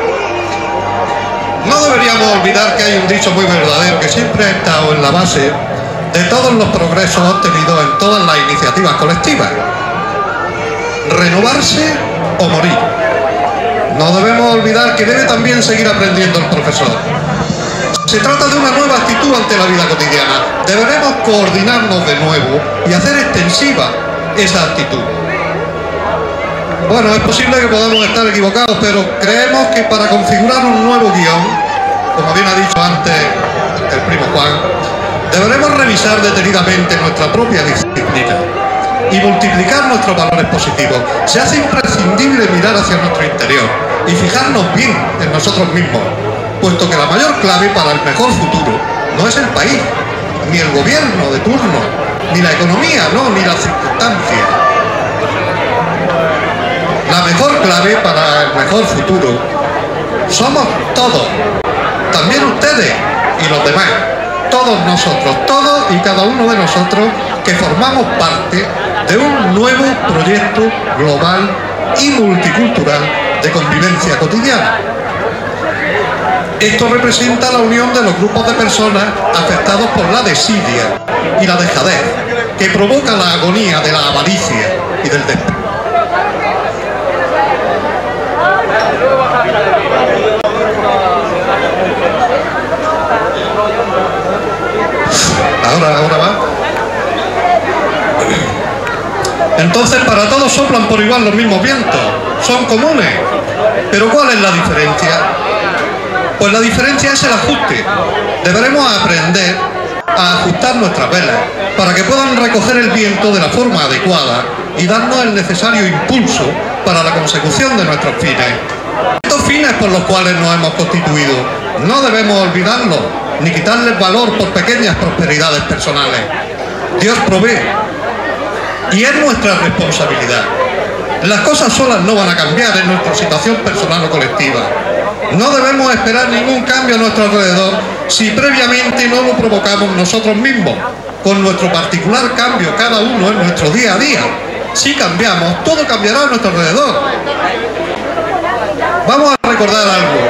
No deberíamos olvidar que hay un dicho muy verdadero que siempre ha estado en la base de todos los progresos obtenidos en todas las iniciativas colectivas: renovarse o morir. No debemos olvidar que debe también seguir aprendiendo el profesor. Se trata de una nueva actitud ante la vida cotidiana. Deberemos coordinarnos de nuevo y hacer extensiva esa actitud. Bueno, es posible que podamos estar equivocados, pero creemos que para configurar un nuevo guión, como bien ha dicho antes el primo Juan, deberemos revisar detenidamente nuestra propia disciplina y multiplicar nuestros valores positivos. Se hace imprescindible mirar hacia nuestro interior y fijarnos bien en nosotros mismos, puesto que la mayor clave para el mejor futuro no es el país, ni el gobierno de turno, ni la economía, no, ni las circunstancias. La mejor clave para el mejor futuro somos todos, también ustedes y los demás, todos nosotros, todos y cada uno de nosotros que formamos parte de un nuevo proyecto global y multicultural de convivencia cotidiana. Esto representa la unión de los grupos de personas afectados por la desidia y la dejadez, que provoca la agonía de la avaricia y del desprecio. Ahora, ahora va. Entonces, para todos soplan por igual los mismos vientos, son comunes. Pero ¿cuál es la diferencia? Pues la diferencia es el ajuste. Deberemos aprender a ajustar nuestras velas para que puedan recoger el viento de la forma adecuada y darnos el necesario impulso para la consecución de nuestros fines. Estos fines por los cuales nos hemos constituido, no debemos olvidarlos ni quitarles valor por pequeñas prosperidades personales. Dios provee y es nuestra responsabilidad. Las cosas solas no van a cambiar en nuestra situación personal o colectiva. No debemos esperar ningún cambio a nuestro alrededor si previamente no lo provocamos nosotros mismos, con nuestro particular cambio cada uno en nuestro día a día. Si cambiamos, todo cambiará a nuestro alrededor. Vamos a recordar algo.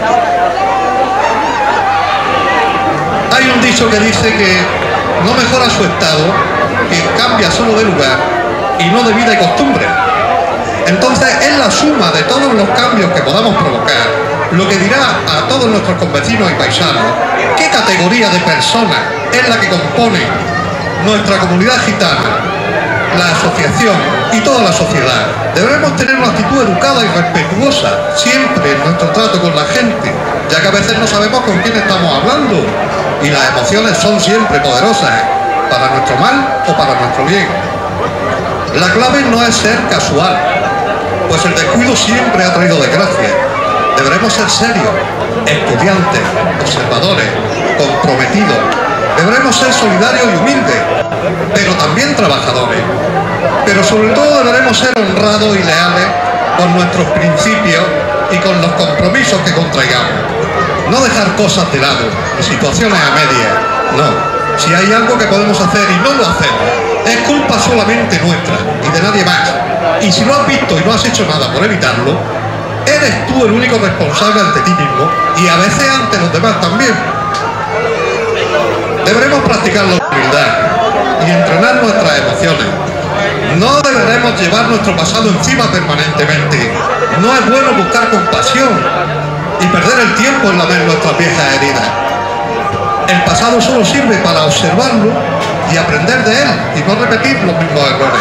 Hay un dicho que dice que no mejora su estado quien cambia solo de lugar y no de vida y costumbre. Entonces es la suma de todos los cambios que podamos provocar lo que dirá a todos nuestros convecinos y paisanos qué categoría de personas es la que compone nuestra comunidad gitana, la asociación y toda la sociedad. Deberemos tener una actitud educada y respetuosa siempre en nuestro trato con la gente, ya que a veces no sabemos con quién estamos hablando y las emociones son siempre poderosas, para nuestro mal o para nuestro bien. La clave no es ser casual, pues el descuido siempre ha traído desgracia. Deberemos ser serios, estudiantes, observadores, comprometidos. Deberemos ser solidarios y humildes, pero también trabajadores. Pero sobre todo deberemos ser honrados y leales con nuestros principios y con los compromisos que contraigamos. No dejar cosas de lado, ni situaciones a medias, no. Si hay algo que podemos hacer y no lo hacemos, es culpa solamente nuestra y de nadie más. Y si lo has visto y no has hecho nada por evitarlo, eres tú el único responsable ante ti mismo y a veces ante los demás también. Deberemos practicar la humildad y entrenar nuestras emociones. No deberemos llevar nuestro pasado encima permanentemente. No es bueno buscar compasión y perder el tiempo en lamer nuestras viejas heridas. El pasado solo sirve para observarlo y aprender de él y no repetir los mismos errores.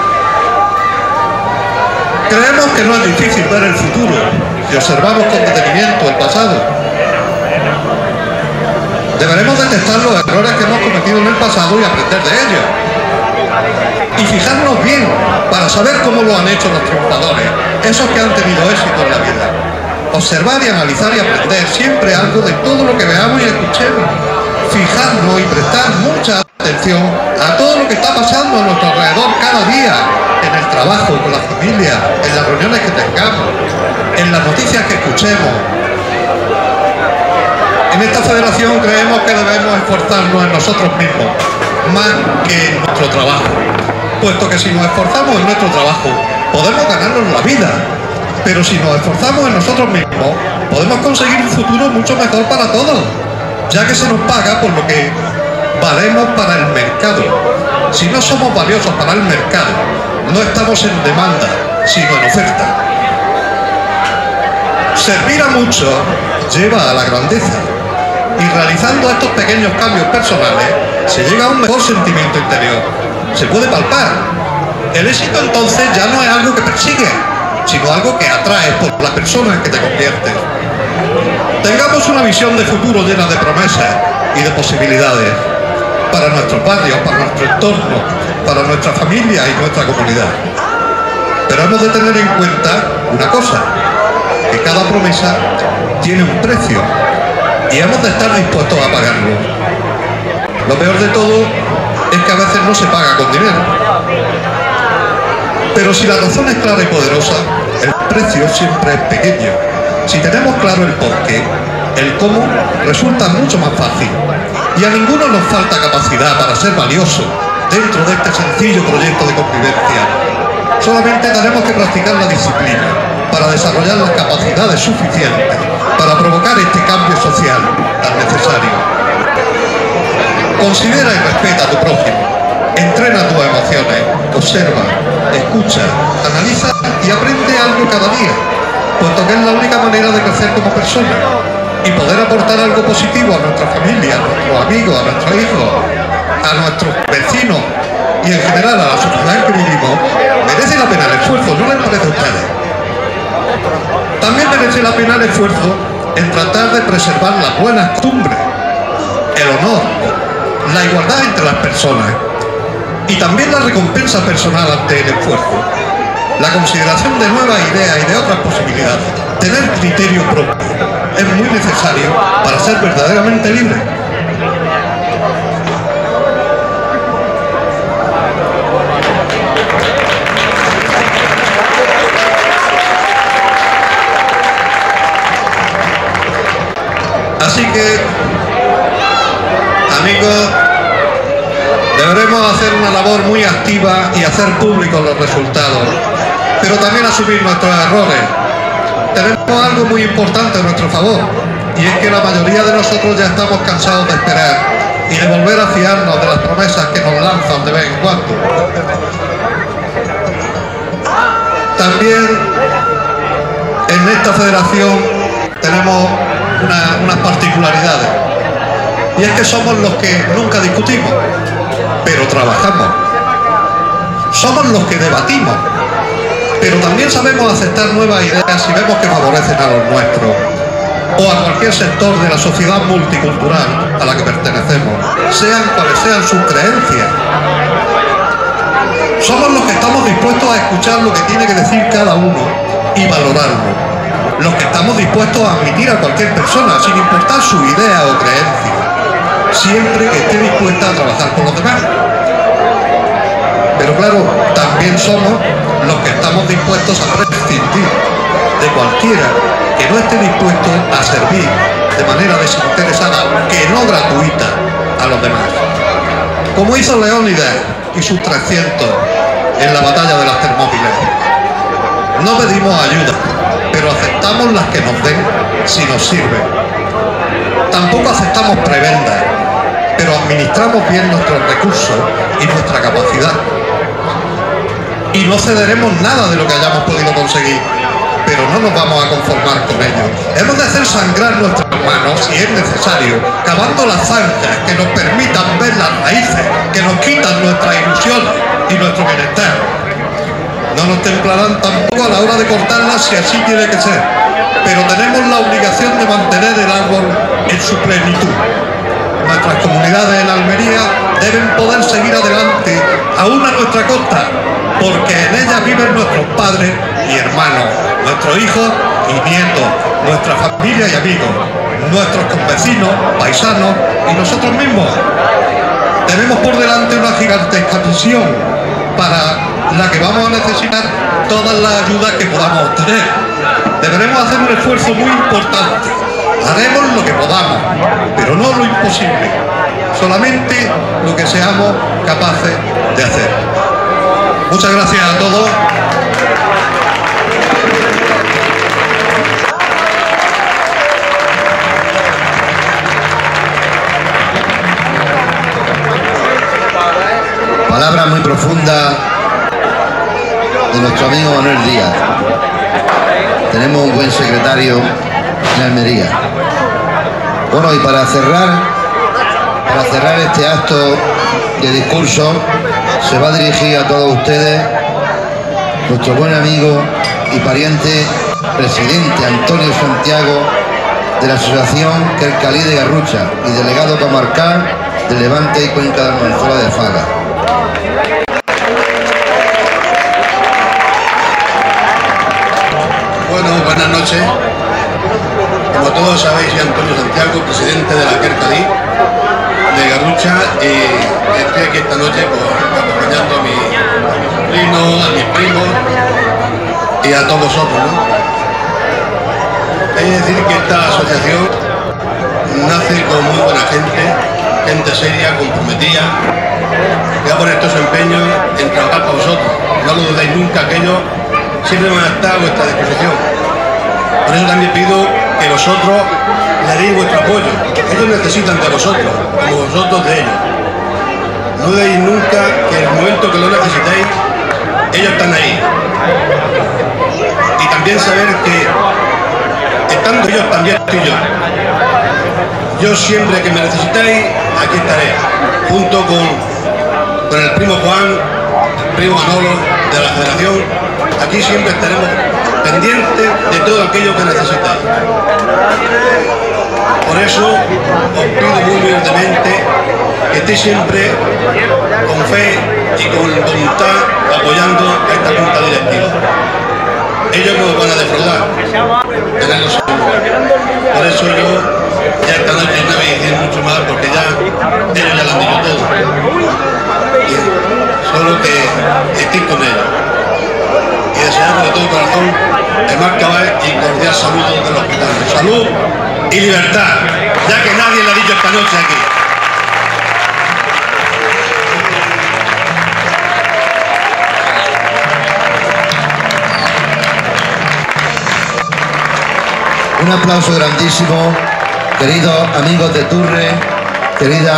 Creemos que no es difícil ver el futuro si observamos con detenimiento el pasado. Deberemos detectar los errores que hemos cometido en el pasado y aprender de ellos. Y fijarnos bien para saber cómo lo han hecho los triunfadores, esos que han tenido éxito en la vida. Observar y analizar y aprender siempre algo de todo lo que veamos y escuchemos. Fijarnos y prestar mucha atención a todo lo que está pasando a nuestro alrededor cada día, en el trabajo, con la familia, en las reuniones que tengamos, en las noticias que escuchemos. En esta federación creemos que debemos esforzarnos en nosotros mismos, más que en nuestro trabajo, puesto que si nos esforzamos en nuestro trabajo podemos ganarnos la vida, pero si nos esforzamos en nosotros mismos podemos conseguir un futuro mucho mejor para todos, ya que se nos paga por lo que valemos para el mercado. Si no somos valiosos para el mercado, no estamos en demanda, sino en oferta. Servir a muchos lleva a la grandeza, y realizando estos pequeños cambios personales se llega a un mejor sentimiento interior. Se puede palpar. El éxito entonces ya no es algo que persigue, sino algo que atrae por la persona en que te conviertes. Tengamos una visión de futuro llena de promesas y de posibilidades para nuestros barrios, para nuestro entorno, para nuestra familia y nuestra comunidad. Pero hemos de tener en cuenta una cosa, que cada promesa tiene un precio y hemos de estar dispuestos a pagarlo. Lo peor de todo es que a veces no se paga con dinero. Pero si la razón es clara y poderosa, el precio siempre es pequeño. Si tenemos claro el porqué, el cómo resulta mucho más fácil. Y a ninguno nos falta capacidad para ser valioso dentro de este sencillo proyecto de convivencia. Solamente tenemos que practicar la disciplina para desarrollar las capacidades suficientes para provocar este cambio social tan necesario. Considera y respeta a tu prójimo, entrena tus emociones, observa, escucha, analiza y aprende algo cada día, puesto que es la única manera de crecer como persona y poder aportar algo positivo a nuestra familia, a nuestros amigos, a nuestros hijos, a nuestros vecinos y en general a la sociedad en que vivimos. Merece la pena el esfuerzo, ¿no les parece a ustedes? También merece la pena el esfuerzo en tratar de preservar las buenas costumbres, el honor, la igualdad entre las personas y también la recompensa personal ante el esfuerzo, la consideración de nuevas ideas y de otras posibilidades. Tener criterio propio es muy necesario para ser verdaderamente libre. Así que, amigos, deberemos hacer una labor muy activa y hacer públicos los resultados, pero también asumir nuestros errores. Tenemos algo muy importante a nuestro favor, y es que la mayoría de nosotros ya estamos cansados de esperar y de volver a fiarnos de las promesas que nos lanzan de vez en cuando. También en esta federación tenemos una, unas particularidades, y es que somos los que nunca discutimos, pero trabajamos. Somos los que debatimos, pero también sabemos aceptar nuevas ideas si vemos que favorecen a los nuestros o a cualquier sector de la sociedad multicultural a la que pertenecemos, sean cuales sean sus creencias. Somos los que estamos dispuestos a escuchar lo que tiene que decir cada uno y valorarlo. Los que estamos dispuestos a admitir a cualquier persona sin importar su idea o creencia, siempre que esté dispuesta a trabajar con los demás. Pero claro, también somos los que estamos dispuestos a prescindir de cualquiera que no esté dispuesto a servir de manera desinteresada, que no gratuita, a los demás. Como hizo Leónidas y sus trescientos en la batalla de las Termópilas. No pedimos ayuda, pero aceptamos las que nos den si nos sirven. Tampoco aceptamos prebendas, pero administramos bien nuestros recursos y nuestra capacidad. Y no cederemos nada de lo que hayamos podido conseguir, pero no nos vamos a conformar con ello. Hemos de hacer sangrar nuestras manos, si es necesario, cavando las zanjas que nos permitan ver las raíces, que nos quitan nuestras ilusiones y nuestro bienestar. No nos templarán tampoco a la hora de cortarlas si así tiene que ser, pero tenemos la obligación de mantener el árbol en su plenitud. Nuestras comunidades en Almería deben poder seguir adelante aún a nuestra costa, porque en ellas viven nuestros padres y hermanos, nuestros hijos y nietos, nuestra familia y amigos, nuestros convecinos, paisanos y nosotros mismos. Tenemos por delante una gigantesca misión para la que vamos a necesitar todas las ayudas que podamos obtener. Deberemos hacer un esfuerzo muy importante. Haremos lo que podamos, pero no lo posible, solamente lo que seamos capaces de hacer. Muchas gracias a todos. Palabras muy profundas de nuestro amigo Manuel Díaz. Tenemos un buen secretario en Almería. Bueno, y para cerrar, para cerrar este acto de discurso, se va a dirigir a todos ustedes nuestro buen amigo y pariente, presidente Antonio Santiago, de la Asociación Quercalí de Garrucha y delegado comarcal de Levante y Cuenca de Almanzora de Faga. Bueno, buenas noches. Como todos sabéis, soy Antonio Santiago, presidente de la Quercalí de Garrucha, y estoy aquí esta noche pues, acompañando a mi, a mi sobrino, a mis primos y a todos vosotros, ¿no? Hay que decir que esta asociación nace con muy buena gente, gente seria, comprometida, que va a poner todo su empeño en trabajar para vosotros. No lo dudéis nunca, que ellos siempre van a estar a vuestra disposición. Por eso también pido que vosotros le deis vuestro apoyo. Ellos necesitan de vosotros, como vosotros de ellos. No dudéis nunca que en el momento que lo necesitéis, ellos están ahí. Y también saber que estando ellos también estoy yo. Yo siempre que me necesitéis, aquí estaré, junto con, con el primo Juan, el primo Manolo de la Federación. Aquí siempre estaremos pendientes de todo aquello que necesitáis. Por eso os pido muy humildemente que estéis siempre con fe y con voluntad apoyando a esta junta directiva. Ellos no os van a defraudar, tenerlo seguro. Por eso yo ya esta noche no voy a decir mucho más, porque ya ellos ya lo han dicho todo. Y solo que estéis con ellos. Y desearos de todo corazón el más cabal y cordial saludo de los gitanos. Salud y libertad, ya que nadie lo ha dicho esta noche aquí. Un aplauso grandísimo, queridos amigos de Turre, querida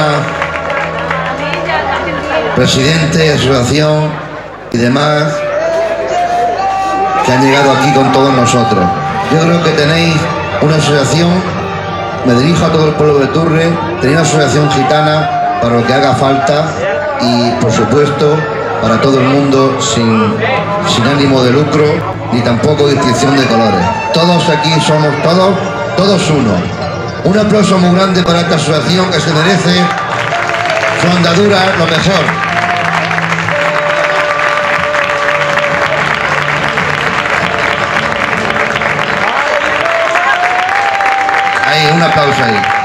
presidente de asociación y demás que han llegado aquí con todos nosotros. Yo creo que tenéis una asociación, me dirijo a todo el pueblo de Turre, tenéis una asociación gitana para lo que haga falta y, por supuesto, para todo el mundo sin, sin ánimo de lucro ni tampoco distinción de colores. Todos aquí somos todos, todos uno. Un aplauso muy grande para esta asociación que se merece su andadura lo mejor. Ahí, un aplauso ahí.